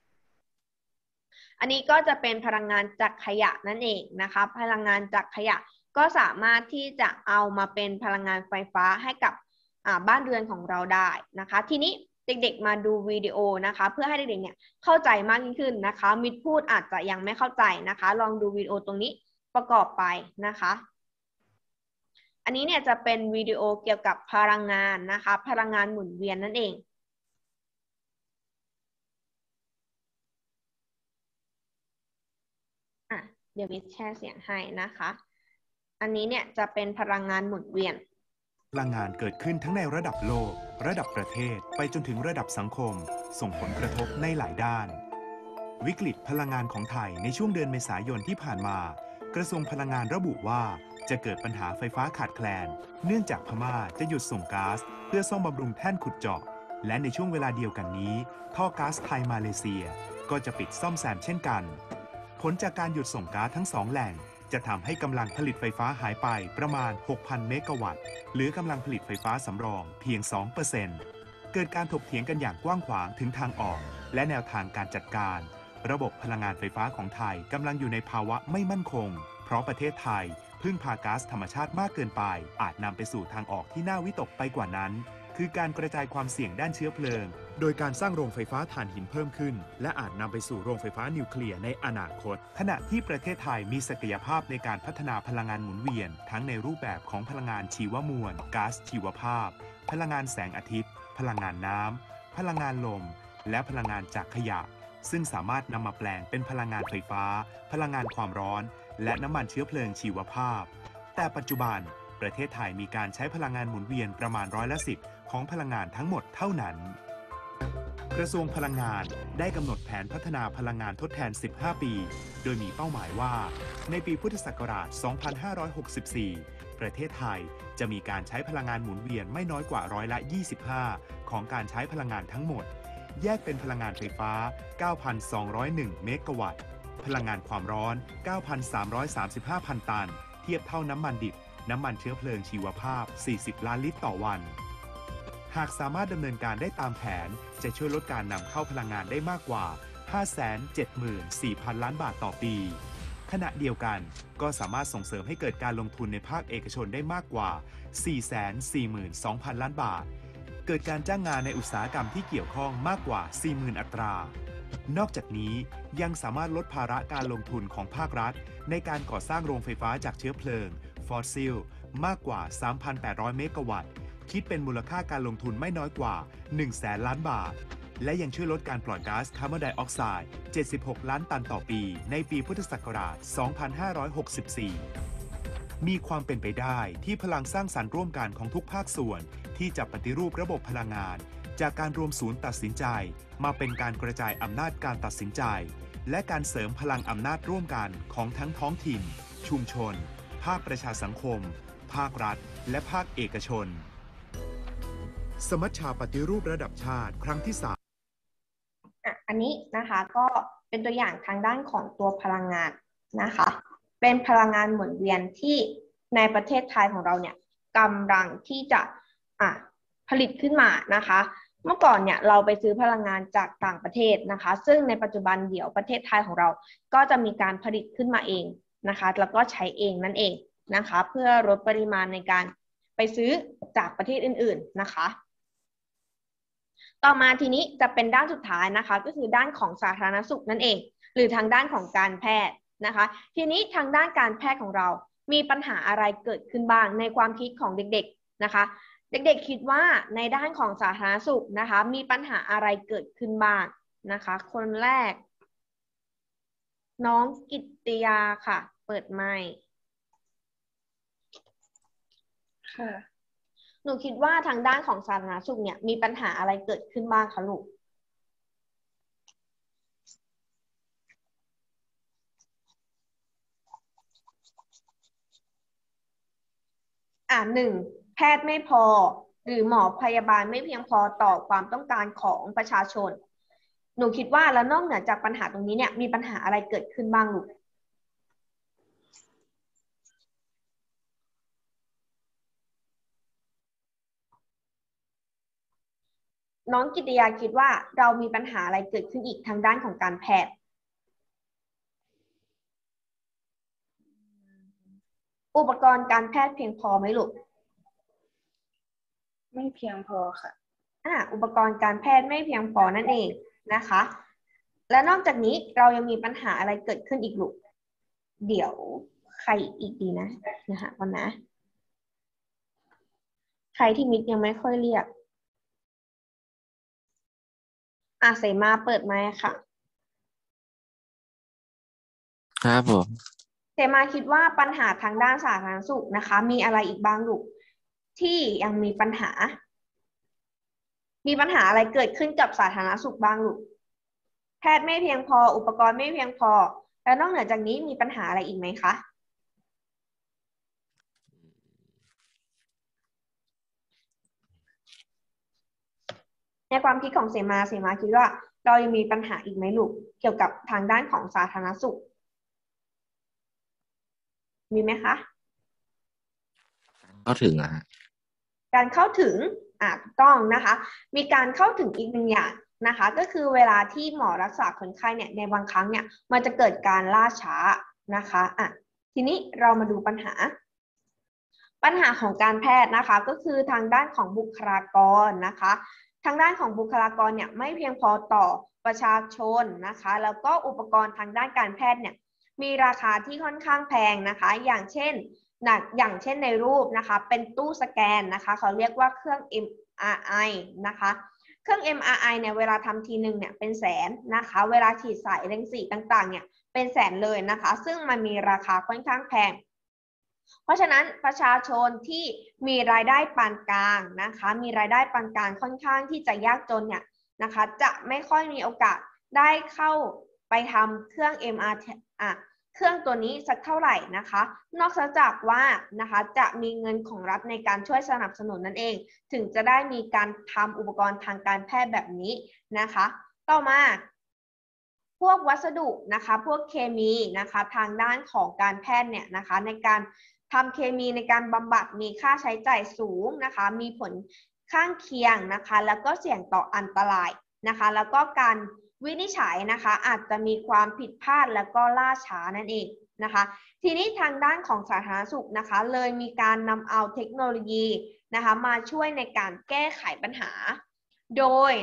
อันนี้ก็จะเป็นพลังงานจากขยะนั่นเองนะคะพลังงานจากขยะก็สามารถที่จะเอามาเป็นพลังงานไฟฟ้าให้กับบ้านเรือนของเราได้นะคะทีนี้เด็กๆมาดูวิดีโอนะคะเพื่อให้เด็กๆเนี่ยเข้าใจมากยิ่งขึ้นนะคะมิตรพูดอาจจะยังไม่เข้าใจนะคะลองดูวิดีโอตรงนี้ประกอบไปนะคะอันนี้เนี่ยจะเป็นวิดีโอเกี่ยวกับพลังงานนะคะพลังงานหมุนเวียนนั่นเองเดี๋ยวมิตรแชร์เสียงให้นะคะอันนี้เนี่ยจะเป็นพลังงานหมุนเวียนพลังงานเกิดขึ้นทั้งในระดับโลกระดับประเทศไปจนถึงระดับสังคมส่งผลกระทบในหลายด้านวิกฤตพลังงานของไทยในช่วงเดือนเมษายนที่ผ่านมากระทรวงพลังงานระบุว่าจะเกิดปัญหาไฟฟ้าขาดแคลนเนื่องจากพม่าจะหยุดส่งก๊าซเพื่อซ่อมบำรุงแท่นขุดเจาะและในช่วงเวลาเดียวกันนี้ท่อก๊าซไทยมาเลเซียก็จะปิดซ่อมแซมเช่นกันผลจากการหยุดส่งก๊าซทั้งสองแหล่งจะทำให้กำลังผลิตไฟฟ้าหายไปประมาณ 6,000 เมกะวัตต์หรือกำลังผลิตไฟฟ้าสำรองเพียง 2%เกิดการถกเถียงกันอย่างกว้างขวางถึงทางออกและแนวทางการจัดการระบบพลังงานไฟฟ้าของไทยกำลังอยู่ในภาวะไม่มั่นคงเพราะประเทศไทยพึ่งพาก๊าซธรรมชาติมากเกินไปอาจนำไปสู่ทางออกที่น่าวิตกไปกว่านั้นคือการกระจายความเสี่ยงด้านเชื้อเพลิงโดยการสร้างโรงไฟฟ้าถ่านหินเพิ่มขึ้นและอาจนำไปสู่โรงไฟฟ้านิวเคลียร์ในอนาคตขณะที่ประเทศไทยมีศักยภาพในการพัฒนาพลังงานหมุนเวียนทั้งในรูปแบบของพลังงานชีวมวลก๊าซชีวภาพพลังงานแสงอาทิตย์พลังงานน้ำพลังงานลมและพลังงานจากขยะซึ่งสามารถนำมาแปลงเป็นพลังงานไฟฟ้าพลังงานความร้อนและน้ำมันเชื้อเพลิงชีวภาพแต่ปัจจุบันประเทศไทยมีการใช้พลังงานหมุนเวียนประมาณ10%ของพลังงานทั้งหมดเท่านั้นกระทรวงพลังงานได้กำหนดแผนพัฒนาพลังงานทดแทน 15 ปี โดยมีเป้าหมายว่าในปีพุทธศักราช 2564 ประเทศไทยจะมีการใช้พลังงานหมุนเวียนไม่น้อยกว่า25%ของการใช้พลังงานทั้งหมดแยกเป็นพลังงานไฟฟ้า 9,201 เมกะวัตต์พลังงานความร้อน 9,335,000 ตันเทียบเท่าน้ำมันดิบน้ำมันเชื้อเพลิงชีวภาพ 40 ล้านลิตรต่อวันหากสามารถดำเนินการได้ตามแผนจะช่วยลดการนำเข้าพลังงานได้มากกว่า 574,000 ล้านบาทต่อปีขณะเดียวกันก็สามารถส่งเสริมให้เกิดการลงทุนในภาคเอกชนได้มากกว่า 442,000 ล้านบาทเกิดการจ้างงานในอุตสาหกรรมที่เกี่ยวข้องมากกว่า 40,000 อัตรานอกจากนี้ยังสามารถลดภาระการลงทุนของภาครัฐในการก่อสร้างโรงไฟฟ้าจากเชื้อเพลิงฟอสซิลมากกว่า 3,800 เมกะวัตต์คิดเป็นมูลค่าการลงทุนไม่น้อยกว่า 100,000 ล้านบาทและยังช่วยลดการปล่อยก๊าซคาร์บอนไดออกไซด์ 76 ล้านตันต่อปีในปีพุทธศักราช 2564 มีความเป็นไปได้ที่พลังสร้างสรรค์ร่วมกันของทุกภาคส่วนที่จะปฏิรูประบบพลังงานจากการรวมศูนย์ตัดสินใจมาเป็นการกระจายอำนาจการตัดสินใจและการเสริมพลังอำนาจร่วมกันของทั้งท้องถิ่นชุมชนภาคประชาสังคมภาครัฐและภาคเอกชนสมัชชาปฏิรูประดับชาติครั้งที่ 3 อันนี้นะคะก็เป็นตัวอย่างทางด้านของตัวพลังงานนะคะเป็นพลังงานหมุนเวียนที่ในประเทศไทยของเราเนี่ยกำลังที่จะผลิตขึ้นมานะคะเมื่อก่อนเนี่ยเราไปซื้อพลังงานจากต่างประเทศนะคะซึ่งในปัจจุบันเดี๋ยวประเทศไทยของเราก็จะมีการผลิตขึ้นมาเองนะคะแล้วก็ใช้เองนั่นเองนะคะเพื่อลดปริมาณในการไปซื้อจากประเทศอื่นๆนะคะต่อมาทีนี้จะเป็นด้านสุดท้ายนะคะก็คือด้านของสาธารณสุขนั่นเองหรือทางด้านของการแพทย์นะคะทีนี้ทางด้านการแพทย์ของเรามีปัญหาอะไรเกิดขึ้นบ้างในความคิดของเด็กๆนะคะเด็กๆคิดว่าในด้านของสาธารณสุขนะคะมีปัญหาอะไรเกิดขึ้นบ้างนะคะคนแรกน้องกิตติยาค่ะ เปิดไมค์ค่ะหนูคิดว่าทางด้านของสาธารณสุขเนี่ยมีปัญหาอะไรเกิดขึ้นบ้างคะลูกหนึ่งแพทย์ไม่พอหรือหมอพยาบาลไม่เพียงพอต่อความต้องการของประชาชนหนูคิดว่าแล้วนอกเหนือจากปัญหาตรงนี้เนี่ยมีปัญหาอะไรเกิดขึ้นบ้างลูกน้องกิตติยาคิดว่าเรามีปัญหาอะไรเกิดขึ้นอีกทางด้านของการแพทย์อุปกรณ์การแพทย์เพียงพอไหมลูกไม่เพียงพอค่ะอุปกรณ์การแพทย์ไม่เพียงพอนั่นเองนะคะ และนอกจากนี้เรายังมีปัญหาอะไรเกิดขึ้นอีกลูกเดี๋ยวใครอีกดีนะคะก่อนนะใครที่มิกยังไม่ค่อยเรียกเสมาเปิดไมค์ค่ะครับผมเสมาคิดว่าปัญหาทางด้านสาธารณสุขนะคะมีอะไรอีกบ้างลูกที่ยังมีปัญหาอะไรเกิดขึ้นกับสาธารณสุขบ้างลูกแพทย์ไม่เพียงพออุปกรณ์ไม่เพียงพอแล้วนอกเหนือจากนี้มีปัญหาอะไรอีกไหมคะในความคิดของเสมาคิดว่าเรายังมีปัญหาอีกไหมลูกเกี่ยวกับทางด้านของสาธารณสุขมีไหมคะเข้าถึงอะฮะการเข้าถึงถูกต้องนะคะมีการเข้าถึงอีกหนึ่งอย่างนะคะก็คือเวลาที่หมอรักษาคนไข้เนี่ยในบางครั้งเนี่ยมันจะเกิดการล่าช้านะคะทีนี้เรามาดูปัญหาของการแพทย์นะคะก็คือทางด้านของบุคลากรนะคะทางด้านของบุคลากรเนี่ยไม่เพียงพอต่อประชาชนนะคะแล้วก็อุปกรณ์ทางด้านการแพทย์เนี่ยมีราคาที่ค่อนข้างแพงนะคะอย่างเช่นในรูปนะคะเป็นตู้สแกนนะคะเขาเรียกว่าเครื่อง MRI นะคะเครื่อง MRI เนี่ยเวลาทำทีหนึ่งเนี่ยเป็นแสนนะคะเวลาฉีดสายเล็งสีต่างๆเนี่ยเป็นแสนเลยนะคะซึ่งมันมีราคาค่อนข้างแพงเพราะฉะนั้นประชาชนที่มีรายได้ปานกลางนะคะมีรายได้ปานกลางค่อนข้างที่จะยากจนเนี่ยนะคะจะไม่ค่อยมีโอกาสได้เข้าไปทำเครื่อง MRI เครื่องตัวนี้สักเท่าไหร่นะคะนอกจากว่านะคะจะมีเงินของรัฐในการช่วยสนับสนุนนั่นเองถึงจะได้มีการทำอุปกรณ์ทางการแพทย์แบบนี้นะคะต่อมาพวกวัสดุนะคะพวกเคมีนะคะทางด้านของการแพทย์เนี่ยนะคะในการทำเคมีในการบำบัดมีค่าใช้จ่ายสูงนะคะมีผลข้างเคียงนะคะแล้วก็เสี่ยงต่ออันตรายนะคะแล้วก็การวินิจฉัยนะคะอาจจะมีความผิดพลาดแล้วก็ล่าช้านั่นเองนะคะทีนี้ทางด้านของสาธารณสุขนะคะเลยมีการนำเอาเทคโนโลยีนะคะมาช่วยในการแก้ไขปัญหาโดย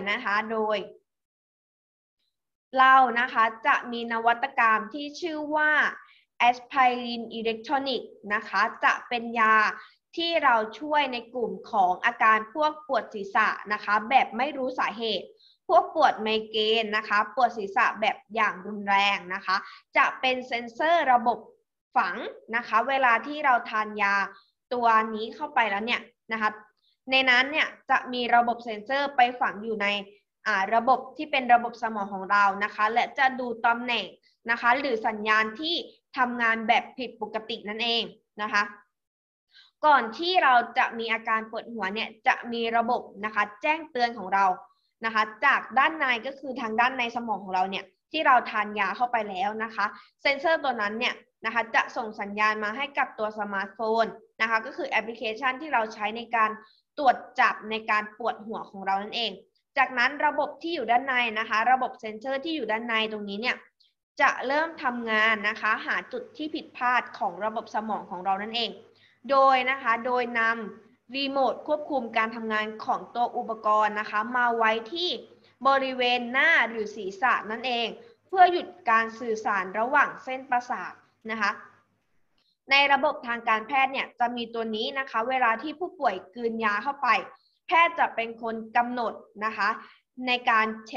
เรานะคะจะมีนวัตกรรมที่ชื่อว่า Aspirin Electronic นะคะจะเป็นยาที่เราช่วยในกลุ่มของอาการพวกปวดศีรษะนะคะแบบไม่รู้สาเหตุพวกปวดไมเกรนนะคะปวดศีรษะแบบอย่างรุนแรงนะคะจะเป็นเซ็นเซอร์ระบบฝังนะคะเวลาที่เราทานยาตัวนี้เข้าไปแล้วเนี่ยนะคะในนั้นเนี่ยจะมีระบบเซ็นเซอร์ไปฝังอยู่ในระบบที่เป็นระบบสมองของเรานะคะและจะดูตำแหน่งนะคะหรือสัญญาณที่ทำงานแบบผิดปกตินั่นเองนะคะก่อนที่เราจะมีอาการปวดหัวเนี่ยจะมีระบบนะคะแจ้งเตือนของเรานะคะจากด้านในก็คือทางด้านในสมองของเราเนี่ยที่เราทานยาเข้าไปแล้วนะคะเซ็นเซอร์ตัวนั้นเนี่ยนะคะจะส่งสัญญาณมาให้กับตัวสมาร์ทโฟนนะคะก็คือแอปพลิเคชันที่เราใช้ในการตรวจจับในการปวดหัวของเรานั่นเองจากนั้นระบบที่อยู่ด้านในนะคะระบบเซ็นเซอร์ที่อยู่ด้านในตรงนี้เนี่ยจะเริ่มทำงานนะคะหาจุดที่ผิดพลาดของระบบสมองของเรานั่นเองโดยนำรีโมทควบคุมการทำงานของตัวอุปกรณ์นะคะมาไว้ที่บริเวณหน้าหรือศีรษะนั่นเองเพื่อหยุดการสื่อสารระหว่างเส้นประสาทนะคะในระบบทางการแพทย์เนี่ยจะมีตัวนี้นะคะเวลาที่ผู้ป่วยกลืนยาเข้าไปแพทย์จะเป็นคนกำหนดนะคะในการเช็ค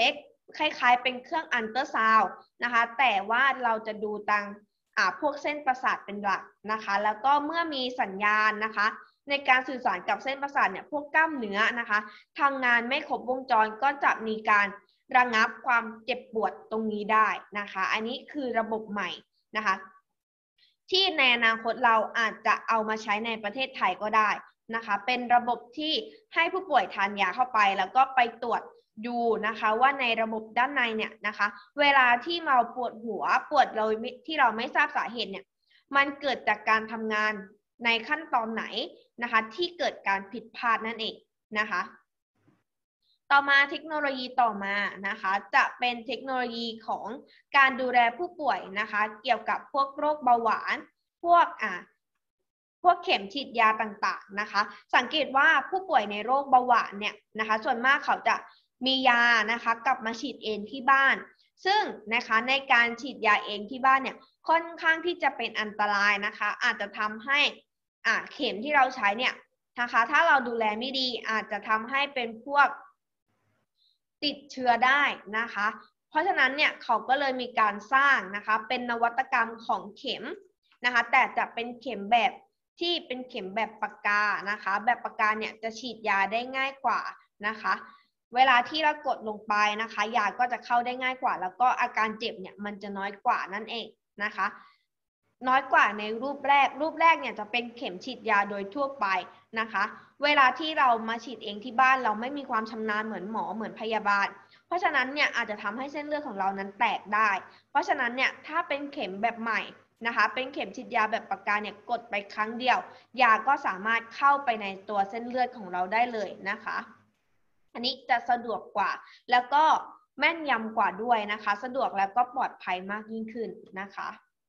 คล้ายๆเป็นเครื่องอัลตราซาวด์นะคะแต่ว่าเราจะดูพวกเส้นประสาทเป็นหลักนะคะแล้วก็เมื่อมีสัญญาณนะคะในการสื่อสารกับเส้นประสาทเนี่ยพวกกล้ามเนื้อนะคะทำงานไม่ครบวงจรก็จะมีการระงับความเจ็บปวดตรงนี้ได้นะคะอันนี้คือระบบใหม่นะคะที่ในอนาคตเราอาจจะเอามาใช้ในประเทศไทยก็ได้นะคะเป็นระบบที่ให้ผู้ป่วยทานยาเข้าไปแล้วก็ไปตรวจดูนะคะว่าในระบบด้านในเนี่ยนะคะเวลาที่เราปวดหัวปวดเราที่เราไม่ทราบสาเหตุเนี่ยมันเกิดจากการทำงานในขั้นตอนไหนนะคะที่เกิดการผิดพลาดนั่นเองนะคะต่อมาเทคโนโลยีต่อมานะคะจะเป็นเทคโนโลยีของการดูแลผู้ป่วยนะคะเกี่ยวกับพวกโรคเบาหวานพวกเข็มฉีดยาต่างๆนะคะสังเกตว่าผู้ป่วยในโรคเบาหวานเนี่ยนะคะส่วนมากเขาจะมียานะคะกลับมาฉีดเองที่บ้านซึ่งนะคะในการฉีดยาเองที่บ้านเนี่ยค่อนข้างที่จะเป็นอันตรายนะคะอาจจะทำให้เข็มที่เราใช้เนี่ยนะคะถ้าเราดูแลไม่ดีอาจจะทำให้เป็นพวกติดเชื้อได้นะคะเพราะฉะนั้นเนี่ยเขาก็เลยมีการสร้างนะคะเป็นนวัตกรรมของเข็มนะคะแต่จะเป็นเข็มแบบที่เป็นเข็มแบบปากกานะคะแบบปากกาเนี่ยจะฉีดยาได้ง่ายกว่านะคะเวลาที่เรากดลงไปนะคะยาก็จะเข้าได้ง่ายกว่าแล้วก็อาการเจ็บเนี่ยมันจะน้อยกว่านั่นเองนะคะน้อยกว่าในรูปแรกเนี่ยจะเป็นเข็มฉีดยาโดยทั่วไปนะคะเวลาที่เรามาฉีดเองที่บ้านเราไม่มีความชำนาญเหมือนหมอเหมือนพยาบาลเพราะฉะนั้นเนี่ยอาจจะทำให้เส้นเลือดของเรานั้นแตกได้เพราะฉะนั้นเนี่ยถ้าเป็นเข็มแบบใหม่นะคะเป็นเข็มฉีดยาแบบปากกาเนี่ยกดไปครั้งเดียวยาก็สามารถเข้าไปในตัวเส้นเลือดของเราได้เลยนะคะอันนี้จะสะดวกกว่าแล้วก็แม่นยำกว่าด้วยนะคะสะดวกแล้วก็ปลอดภัยมากยิ่งขึ้นนะคะ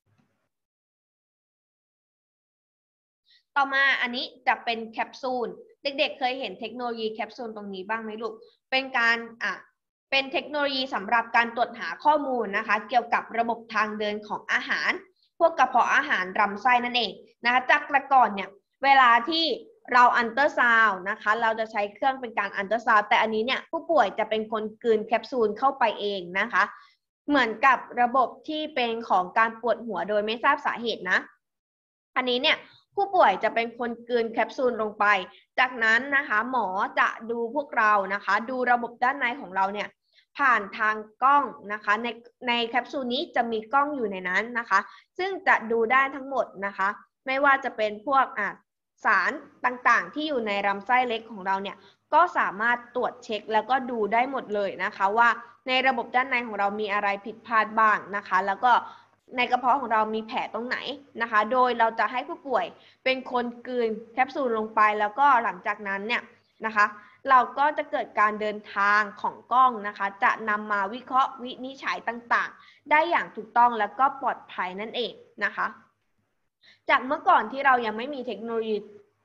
ต่อมาอันนี้จะเป็นแคปซูลเด็กๆเคยเห็นเทคโนโลยีแคปซูลตรงนี้บ้างไหมลูกเป็นการเป็นเทคโนโลยีสำหรับการตรวจหาข้อมูลนะคะเกี่ยวกับระบบทางเดินของอาหารพวกกระเพาะอาหารลำไส้นั่นเองนะคะจากแต่ก่อนเนี่ยเวลาที่เราอัลตราซาวน์นะคะเราจะใช้เครื่องเป็นการอัลตราซาวน์แต่อันนี้เนี่ยผู้ป่วยจะเป็นคนกลืนแคปซูลเข้าไปเองนะคะเหมือนกับระบบที่เป็นของการปวดหัวโดยไม่ทราบสาเหตุนะอันนี้เนี่ยผู้ป่วยจะเป็นคนกลืนแคปซูลลงไปจากนั้นนะคะหมอจะดูพวกเรานะคะดูระบบด้านในของเราเนี่ยผ่านทางกล้องนะคะในแคปซูลนี้จะมีกล้องอยู่ในนั้นนะคะซึ่งจะดูได้ทั้งหมดนะคะไม่ว่าจะเป็นพวกสารต่างๆที่อยู่ในลำไส้เล็กของเราเนี่ยก็สามารถตรวจเช็คแล้วก็ดูได้หมดเลยนะคะว่าในระบบด้านในของเรามีอะไรผิดพลาดบ้างนะคะแล้วก็ในกระเพาะของเรามีแผลตรงไหนนะคะโดยเราจะให้ผู้ป่วยเป็นคนกลืนแคปซูลลงไปแล้วก็หลังจากนั้นเนี่ยนะคะเราก็จะเกิดการเดินทางของกล้องนะคะจะนำมาวิเคราะห์วินิจฉัยต่างๆได้อย่างถูกต้องแล้วก็ปลอดภัยนั่นเองนะคะจากเมื่อก่อนที่เรายังไม่มีเทคโนโลยี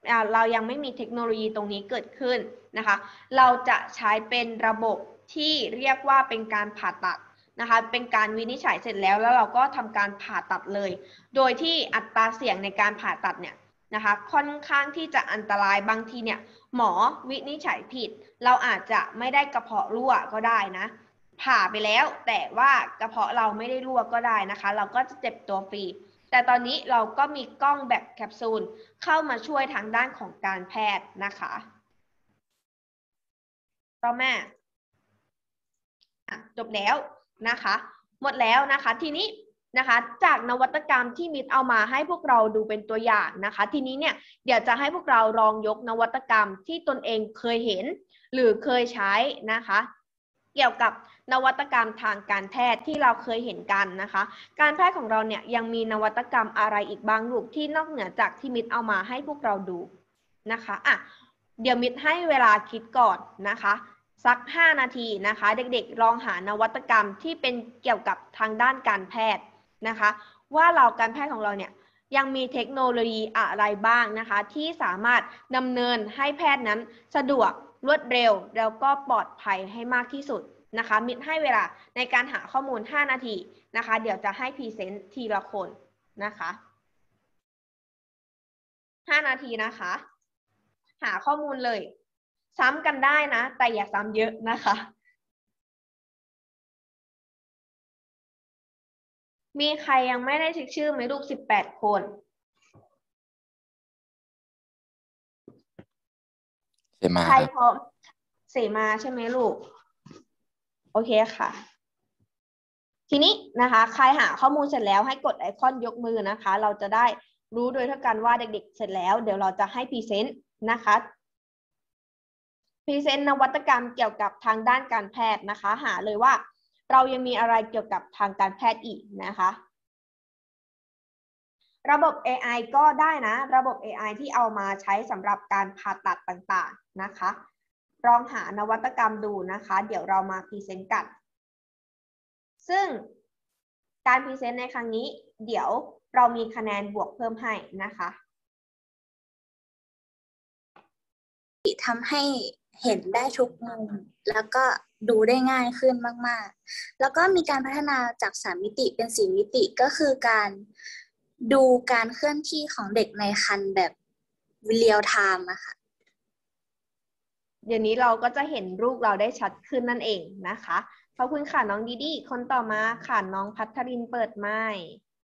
ตรงนี้เกิดขึ้นนะคะเราจะใช้เป็นระบบที่เรียกว่าเป็นการผ่าตัดนะคะเป็นการวินิจฉัยเสร็จแล้วเราก็ทำการผ่าตัดเลยโดยที่อัตราเสี่ยงในการผ่าตัดเนี่ยนะคะค่อนข้างที่จะอันตรายบางทีเนี่ยหมอวินิจฉัยผิดเราอาจจะไม่ได้กระเพาะรั่วก็ได้นะผ่าไปแล้วแต่ว่ากระเพาะเราไม่ได้รั่วก็ได้นะคะเราก็จะเจ็บตัวฟรีแต่ตอนนี้เราก็มีกล้องแบบแคปซูลเข้ามาช่วยทางด้านของการแพทย์นะคะต่อมาจบแล้วนะคะหมดแล้วนะคะทีนี้นะคะจากนวัตกรรมที่มิตรเอามาให้พวกเราดูเป็นตัวอย่างนะคะทีนี้เนี่ยเดี๋ยวจะให้พวกเราลองยกนวัตกรรมที่ตนเองเคยเห็นหรือเคยใช้นะคะเกี่ยวกับนวัตกรรมทางการแพทย์ที่เราเคยเห็นกันนะคะการแพทย์ของเราเนี่ยยังมีนวัตกรรมอะไรอีกบ้างลูกที่นอกเหนือจากที่มิตรเอามาให้พวกเราดูนะคะเดี๋ยวมิตรให้เวลาคิดก่อนนะคะสัก5 นาทีนะคะเด็กๆลองหานวัตกรรมที่เป็นเกี่ยวกับทางด้านการแพทย์นะคะว่าการแพทย์ของเราเนี่ยยังมีเทคโนโลยีอะไรบ้างนะคะที่สามารถดำเนินให้แพทย์นั้นสะดวกรวดเร็วแล้วก็ปลอดภัยให้มากที่สุดนะคะมิตรให้เวลาในการหาข้อมูล5 นาทีนะคะเดี๋ยวจะให้พรีเซนต์ทีละคนนะคะ5 นาทีนะคะหาข้อมูลเลยซ้ำกันได้นะแต่อย่าซ้ำเยอะนะคะมีใครยังไม่ได้เช็คชื่อไหมลูก18 คนเสมาใครครับพร้อมเสมาใช่ไหมลูก โอเคค่ะ ทีนี้นะคะ ใครหาข้อมูลเสร็จแล้วให้กดไอคอนยกมือนะคะ เราจะได้รู้โดยเท่ากันว่าเด็กๆเสร็จแล้ว เดี๋ยวเราจะให้พรีเซนต์นะคะพรีเซนต์นวัตกรรมเกี่ยวกับทางด้านการแพทย์นะคะ หาเลยว่าเรายังมีอะไรเกี่ยวกับทางการแพทย์อีกนะคะ ระบบ AI ก็ได้นะระบบ AI ที่เอามาใช้สำหรับการผ่าตัดต่างๆนะคะลองหานวัตกรรมดูนะคะเดี๋ยวเรามาพรีเซนต์กันซึ่งการพรีเซนต์ในครั้งนี้เดี๋ยวเรามีคะแนนบวกเพิ่มให้นะคะทำให้เห็นได้ทุกมุมแล้วก็ดูได้ง่ายขึ้นมากๆแล้วก็มีการพัฒนาจาก3 มิติเป็น4 มิติก็คือการดูการเคลื่อนที่ของเด็กในครรภ์แบบเรียลไทม์อะค่ะเดี๋ยวนี้เราก็จะเห็นรูปเราได้ชัดขึ้นนั่นเองนะคะขอบคุณค่ะน้องดีดีคนต่อมาค่ะน้องพัทรินเปิดไมค์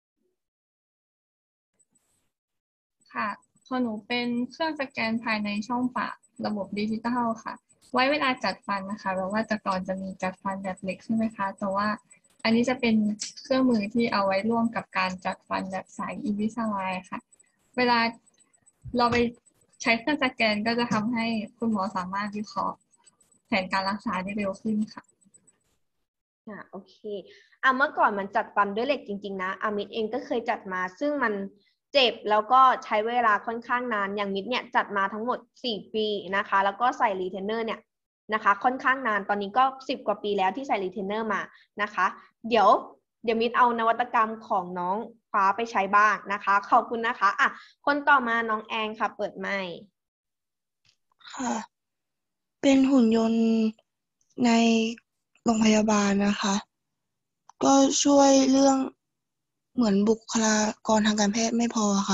ค่ะของหนูเป็นเครื่องสแกนภายในช่องปากระบบดิจิทัลค่ะ ไว้เวลาจัดฟันนะคะเราว่าแต่ก่อนจะมีจัดฟันแบบเหล็กใช่ไหมคะแต่ว่าอันนี้จะเป็นเครื่องมือที่เอาไว้ร่วมกับการจัดฟันแบบสายอินวิซาไลน์ค่ะ เวลาเราไปใช้เครื่องสแกนก็จะทำให้คุณหมอสามารถวิเคราะห์แผนการรักษาได้เร็วขึ้นค่ะโอเคเมื่อก่อนมันจัดฟันด้วยเหล็กจริงๆนะมิดเองก็เคยจัดมาซึ่งมันเจ็บแล้วก็ใช้เวลาค่อนข้างนานอย่างมิดเนี่ยจัดมาทั้งหมด4 ปีนะคะแล้วก็ใส่รีเทนเนอร์เนี่ยนะคะค่อนข้างนานตอนนี้ก็10 กว่าปีแล้วที่ใส่รีเทนเนอร์มานะคะเดี๋ยวมิดเอานวัตกรรมของน้องฟ้าไปใช้บ้างนะคะขอบคุณนะคะคนต่อมาน้องแองค่ะเปิดไมค์ค่ะ เป็นหุ่นยนต์ในโรงพยาบาลนะคะ ก็ช่วยเรื่องเหมือนบุคลากรทางการแพทย์ไม่พอค่ะ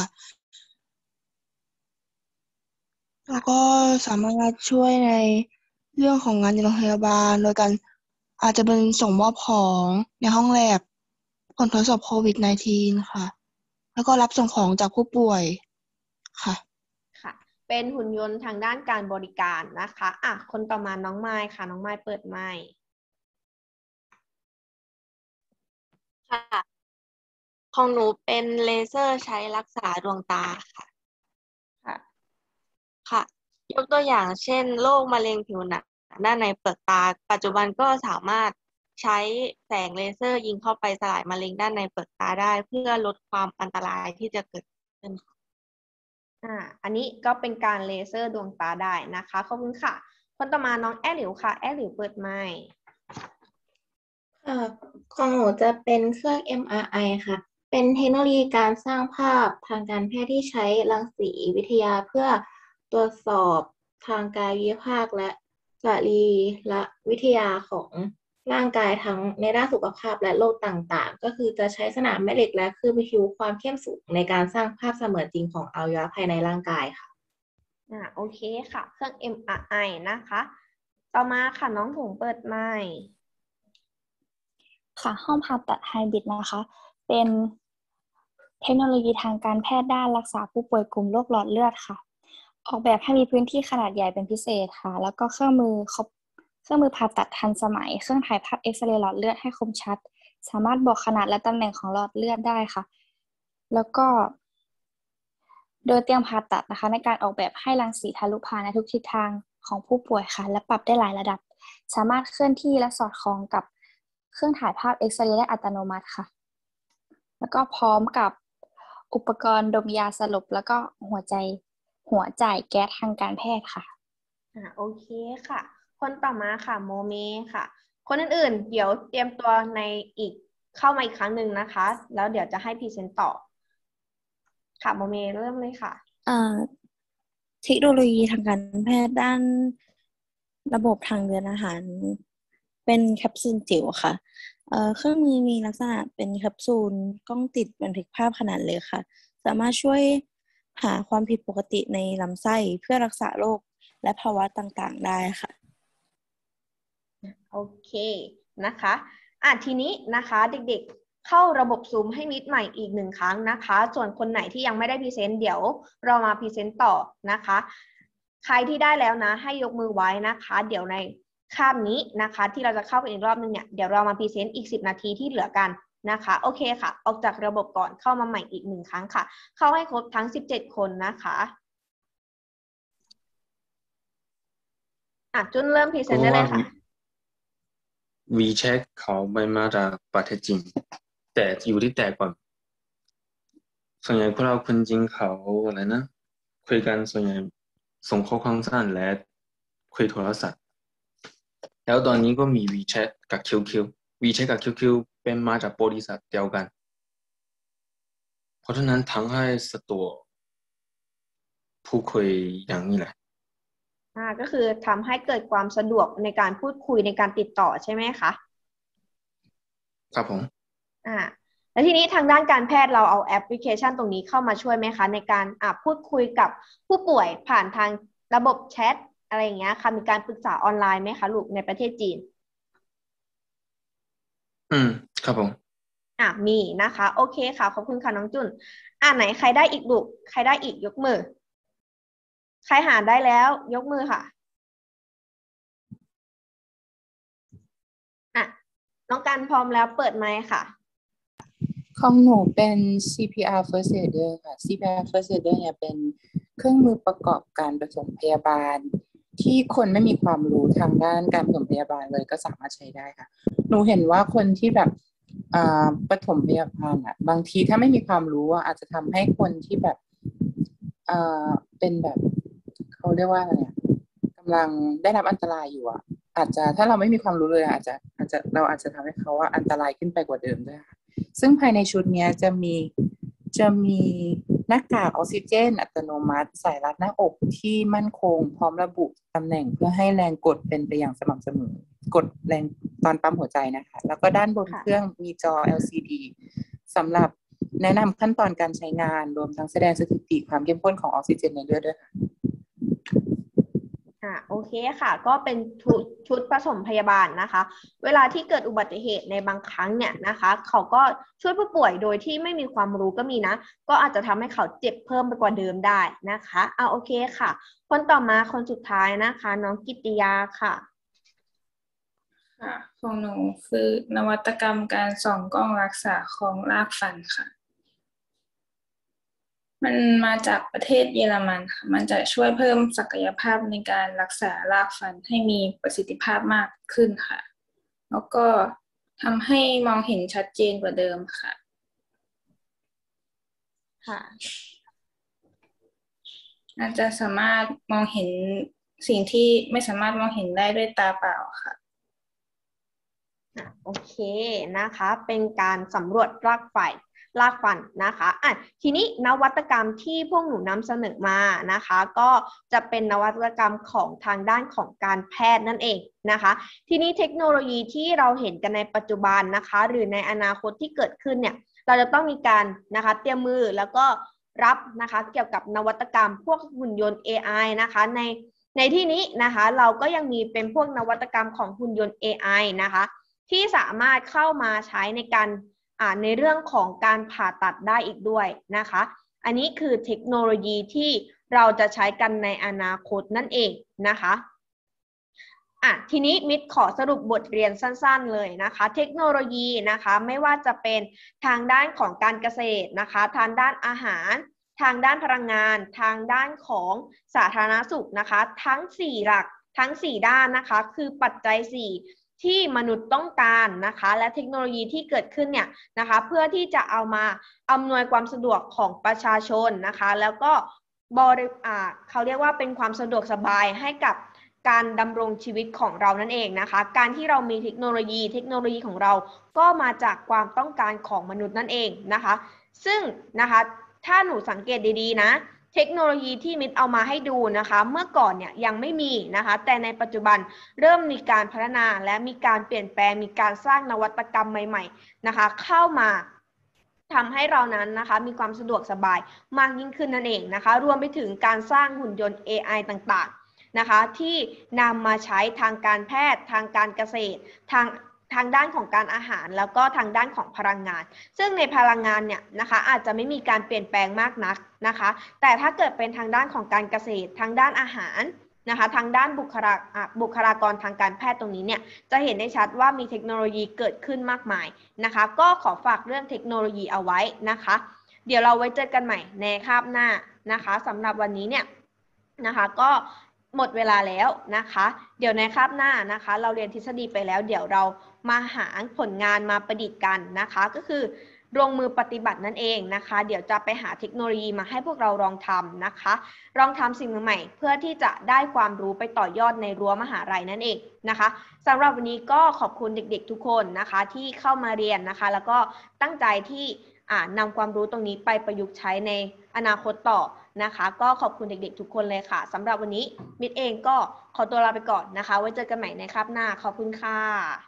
แล้วก็สามารถช่วยในเรื่องของงานในโรงพยาบาลโดยการอาจจะเป็นส่งมอบของในห้องแลบผลทดสอบโควิด -19 ค่ะ แล้วก็รับส่งของจากผู้ป่วยค่ะค่ะเป็นหุ่นยนต์ทางด้านการบริการนะคะคนต่อมาน้องไมค์ค่ะน้องไมค์เปิดไมค์ค่ะของหนูเป็นเลเซอร์ใช้รักษาดวงตาค่ะค่ะยกตัวอย่างเช่นโรคมะเร็งผิวหนังด้านในเปลือกตาปัจจุบันก็สามารถใช้แสงเลเซอร์ยิงเข้าไปสลายมะเร็งด้านในเปลือกตาได้เพื่อลดความอันตรายที่จะเกิดขึ้นอันนี้ก็เป็นการเลเซอร์ดวงตาได้นะคะขอบคุณค่ะคนต่อมาน้องแอหลิวค่ะแอหลิวเปิดไมค์ของหนูจะเป็นเครื่อง MRI ค่ะ เป็นเทคโนโลยีการสร้างภาพทางการแพทย์ที่ใช้รังสีวิทยาเพื่อตรวจสอบทางกายวิภาคและสรีรวิทยาของร่างกายทั้งในด้านสุขภาพและโรคต่างๆ ก็คือจะใช้สนามแม่เหล็กและคลื่นวิทยุความเข้มสูงในการสร้างภาพเสมือนจริงของอวัยวะภายในร่างกายค่ะโอเคค่ะเครื่อง MRI นะคะต่อมาค่ะน้องหงเปิดไมค์ค่ะห้องผ่าตัดไฮบริดนะคะเป็นเทคโนโลยีทางการแพทย์ด้านรักษาผู้ป่วยกลุ่มโรคหลอดเลือดค่ะออกแบบให้มีพื้นที่ขนาดใหญ่เป็นพิเศษค่ะแล้วก็เครื่องมือผ่าตัดทันสมัยเครื่องถ่ายภาพเอ็กซเรย์หลอดเลือดให้คมชัดสามารถบอกขนาดและตำแหน่งของหลอดเลือดได้ค่ะแล้วก็โดยเตียงผ่าตัดนะคะในการออกแบบให้รังสีทะลุผ่านในทุกทิศทางของผู้ป่วยค่ะและปรับได้หลายระดับสามารถเคลื่อนที่และสอดคล้องกับเครื่องถ่ายภาพเอ็กซเรย์ได้อัตโนมัติค่ะแล้วก็พร้อมกับอุปกรณ์ดมยาสลบแล้วก็หัวจ่ายแก๊สทางการแพทย์ค่ะโอเคค่ะคนต่อมาค่ะโมเมค่ะคนอื่นๆเดี๋ยวเตรียมตัวในเข้ามาอีกครั้งหนึ่งนะคะแล้วเดี๋ยวจะให้พรีเซนต์ต่อค่ะโมเมเริ่มเลยค่ะเทคโนโลยีทางการแพทย์ด้านระบบทางเดินอาหารเป็นแคปซูลจิ๋วค่ะเครื่องมือมีลักษณะเป็นแคปซูลกล้องติดบันทึกภาพขนาดเล็กค่ะสามารถช่วยหาความผิดปกติในลำไส้เพื่อรักษาโรคและภาวะต่างๆได้ค่ะโอเคนะคะทีนี้นะคะเด็กๆเข้าระบบซูมให้มิดใหม่อีก1 ครั้งนะคะส่วนคนไหนที่ยังไม่ได้พรีเซนต์เดี๋ยวเรามาพรีเซนต์ต่อนะคะใครที่ได้แล้วนะให้ยกมือไว้นะคะเดี๋ยวในคาบนี้นะคะที่เราจะเข้าไปอีกรอบนึงเนี่ยเดี๋ยวเรามาพรีเซนต์อีก10 นาทีที่เหลือกันนะคะโอเคค่ะออกจากระบบก่อนเข้ามาใหม่อีก1 ครั้งค่ะเข้าให้ครบทั้ง17 คนนะคะจุนเริ่มพรีเซนต์ได้เลยค่ะ WeChat เขาไม่มาจากประเทศจีนแต่อยู่ที่แต่ก่อนส่วนใหญ่พวกเราคนจีนเขาอะไรนะคุยกันส่วนใหญ่ส่งข้อความสั้นและคุยโทรศัพท์แล้วตอนนี้ก็มี WeChat กับ QQ WeChat กับ QQ เป็นมาจากบริษัทเดียวกันเพราะฉะนั้นทำให้สะดวกผู้คุยอย่างนี้แหละก็คือทำให้เกิดความสะดวกในการพูดคุยในการติดต่อใช่ไหมคะครับผมแล้วทีนี้ทางด้านการแพทย์เราเอาแอปพลิเคชันตรงนี้เข้ามาช่วยไหมคะในการพูดคุยกับผู้ป่วยผ่านทางระบบแชทอะไรอย่างเงี้ยค่ะมีการปรึกษาออนไลน์ไหมคะลูกในประเทศจีนครับผมมีนะคะโอเคค่ะขอบคุณค่ะน้องจุนไหนใครได้อีกลูกใครได้อีกยกมือใครหาได้แล้วยกมือค่ะน้องกันพร้อมแล้วเปิดไมค์ค่ะของหนูเป็น CPR First Aider ค่ะ CPR First Aider เนี่ยเป็นเครื่องมือประกอบการปฐมพยาบาลที่คนไม่มีความรู้ทางด้านการปฐมพยาบาลเลยก็สามารถใช้ได้ค่ะหนูเห็นว่าคนที่แบบปฐมพยาบาลบางทีถ้าไม่มีความรู้อาจจะทำให้คนที่แบบเป็นแบบเขาเรียกว่าอะไรกำลังได้รับอันตรายอยู่อาจจะถ้าเราไม่มีความรู้เลยอาจจะเราอาจจะทำให้เขาอันตรายขึ้นไปกว่าเดิมด้วยค่ะซึ่งภายในชุดนี้จะมีหน้ากากออกซิเจนอัตโนมัติสายรัดหน้าอกที่มั่นคงพร้อมระบุตำแหน่งเพื่อให้แรงกดเป็นไปอย่างสม่ำเสมอกดแรงตอนปั๊มหัวใจนะคะแล้วก็ด้านบนเครื่องมีจอ LCD สำหรับแนะนำขั้นตอนการใช้งานรวมทั้งแสดงสถิติความเข้มข้นของออกซิเจนในเลือดด้วยค่ะโอเคค่ะก็เป็นชุดผสมพยาบาลนะคะเวลาที่เกิดอุบัติเหตุในบางครั้งเนี่ยนะคะเขาก็ช่วยผู้ป่วยโดยที่ไม่มีความรู้ก็มีนะก็อาจจะทำให้เขาเจ็บเพิ่มไปกว่าเดิมได้นะคะโอเคค่ะคนต่อมาคนสุดท้ายนะคะน้องกิตติยาค่ะของหนูคือนวัตกรรมการส่องกล้องรักษาของรากฟันค่ะมันมาจากประเทศเยอรมันค่ะมันจะช่วยเพิ่มศักยภาพในการรักษารากฟันให้มีประสิทธิภาพมากขึ้นค่ะแล้วก็ทำให้มองเห็นชัดเจนกว่าเดิมค่ะอาจจะสามารถมองเห็นสิ่งที่ไม่สามารถมองเห็นได้ด้วยตาเปล่าค่ะโอเคนะคะเป็นการสำรวจรากฟันนะคะทีนี้นวัตกรรมที่พวกหนูนำเสนอมานะคะก็จะเป็นนวัตกรรมของทางด้านของการแพทย์นั่นเองนะคะทีนี้เทคโนโลยีที่เราเห็นกันในปัจจุบันนะคะหรือในอนาคตที่เกิดขึ้นเนี่ยเราจะต้องมีการนะคะเตรียมมือแล้วก็รับนะคะเกี่ยวกับนวัตกรรมพวกหุ่นยนต์ AI นะคะในที่นี้นะคะเราก็ยังมีเป็นพวกนวัตกรรมของหุ่นยนต์ AI นะคะที่สามารถเข้ามาใช้ในการในเรื่องของการผ่าตัดได้อีกด้วยนะคะอันนี้คือเทคโนโลยีที่เราจะใช้กันในอนาคตนั่นเองนะคะทีนี้มิตรขอสรุปบทเรียนสั้นๆเลยนะคะเทคโนโลยีนะคะไม่ว่าจะเป็นทางด้านของการเกษตรนะคะทางด้านอาหารทางด้านพลังงานทางด้านของสาธารณสุขนะคะทั้ง4หลักทั้ง4ด้านนะคะคือปัจจัย4ที่มนุษย์ต้องการนะคะและเทคโนโลยีที่เกิดขึ้นเนี่ยนะคะเพื่อที่จะเอามาอำนวยความสะดวกของประชาชนนะคะแล้วก็เขาเรียกว่าเป็นความสะดวกสบายให้กับการดำรงชีวิตของเรานั่นเองนะคะการที่เรามีเทคโนโลยีของเราก็มาจากความต้องการของมนุษย์นั่นเองนะคะซึ่งนะคะถ้าหนูสังเกตดีๆนะเทคโนโลยีที่มิตรเอามาให้ดูนะคะเมื่อก่อนเนี่ยยังไม่มีนะคะแต่ในปัจจุบันเริ่มมีการพัฒนาและมีการเปลี่ยนแปลงมีการสร้างนวัตกรรมใหม่ๆนะคะเข้ามาทำให้เรานั้นนะคะมีความสะดวกสบายมากยิ่งขึ้นนั่นเองนะคะรวมไปถึงการสร้างหุ่นยนต์ AI ต่างๆนะคะที่นำมาใช้ทางการแพทย์ทางการเกษตรทางทางด้านของการอาหารแล้วก็ทางด้านของพลังงานซึ่งในพลังงานเนี่ยนะคะอาจจะไม่มีการเปลี่ยนแปลงมากนักนะคะแต่ถ้าเกิดเป็นทางด้านของการเกษตรทางด้านอาหารนะคะทางด้านบุคลากรทางการแพทย์ตรงนี้เนี่ยจะเห็นได้ชัดว่ามีเทคโนโลยีเกิดขึ้นมากมายนะคะก็ขอฝากเรื่องเทคโนโลยีเอาไว้นะคะเดี๋ยวเราไว้เจอกันใหม่ในคาบหน้านะคะสำหรับวันนี้เนี่ยนะคะก็หมดเวลาแล้วนะคะเดี๋ยวในคาบหน้านะคะเราเรียนทฤษฎีไปแล้วเดี๋ยวเรามาหาผลงานมาประดิษฐ์กันนะคะก็คือลงมือปฏิบัตินั่นเองนะคะเดี๋ยวจะไปหาเทคโนโลยีมาให้พวกเราลองทำนะคะลองทำสิ่งใหม่ๆเพื่อที่จะได้ความรู้ไปต่อยอดในรั้วมหาลัยนั่นเองนะคะสำหรับวันนี้ก็ขอบคุณเด็กๆทุกคนนะคะที่เข้ามาเรียนนะคะแล้วก็ตั้งใจที่นำความรู้ตรงนี้ไปประยุกต์ใช้ในอนาคตต่อนะคะก็ขอบคุณเด็กๆทุกคนเลยค่ะสำหรับวันนี้มิตรเองก็ขอตัวลาไปก่อนนะคะไว้เจอกันใหม่ในคาบหน้าขอบคุณค่ะ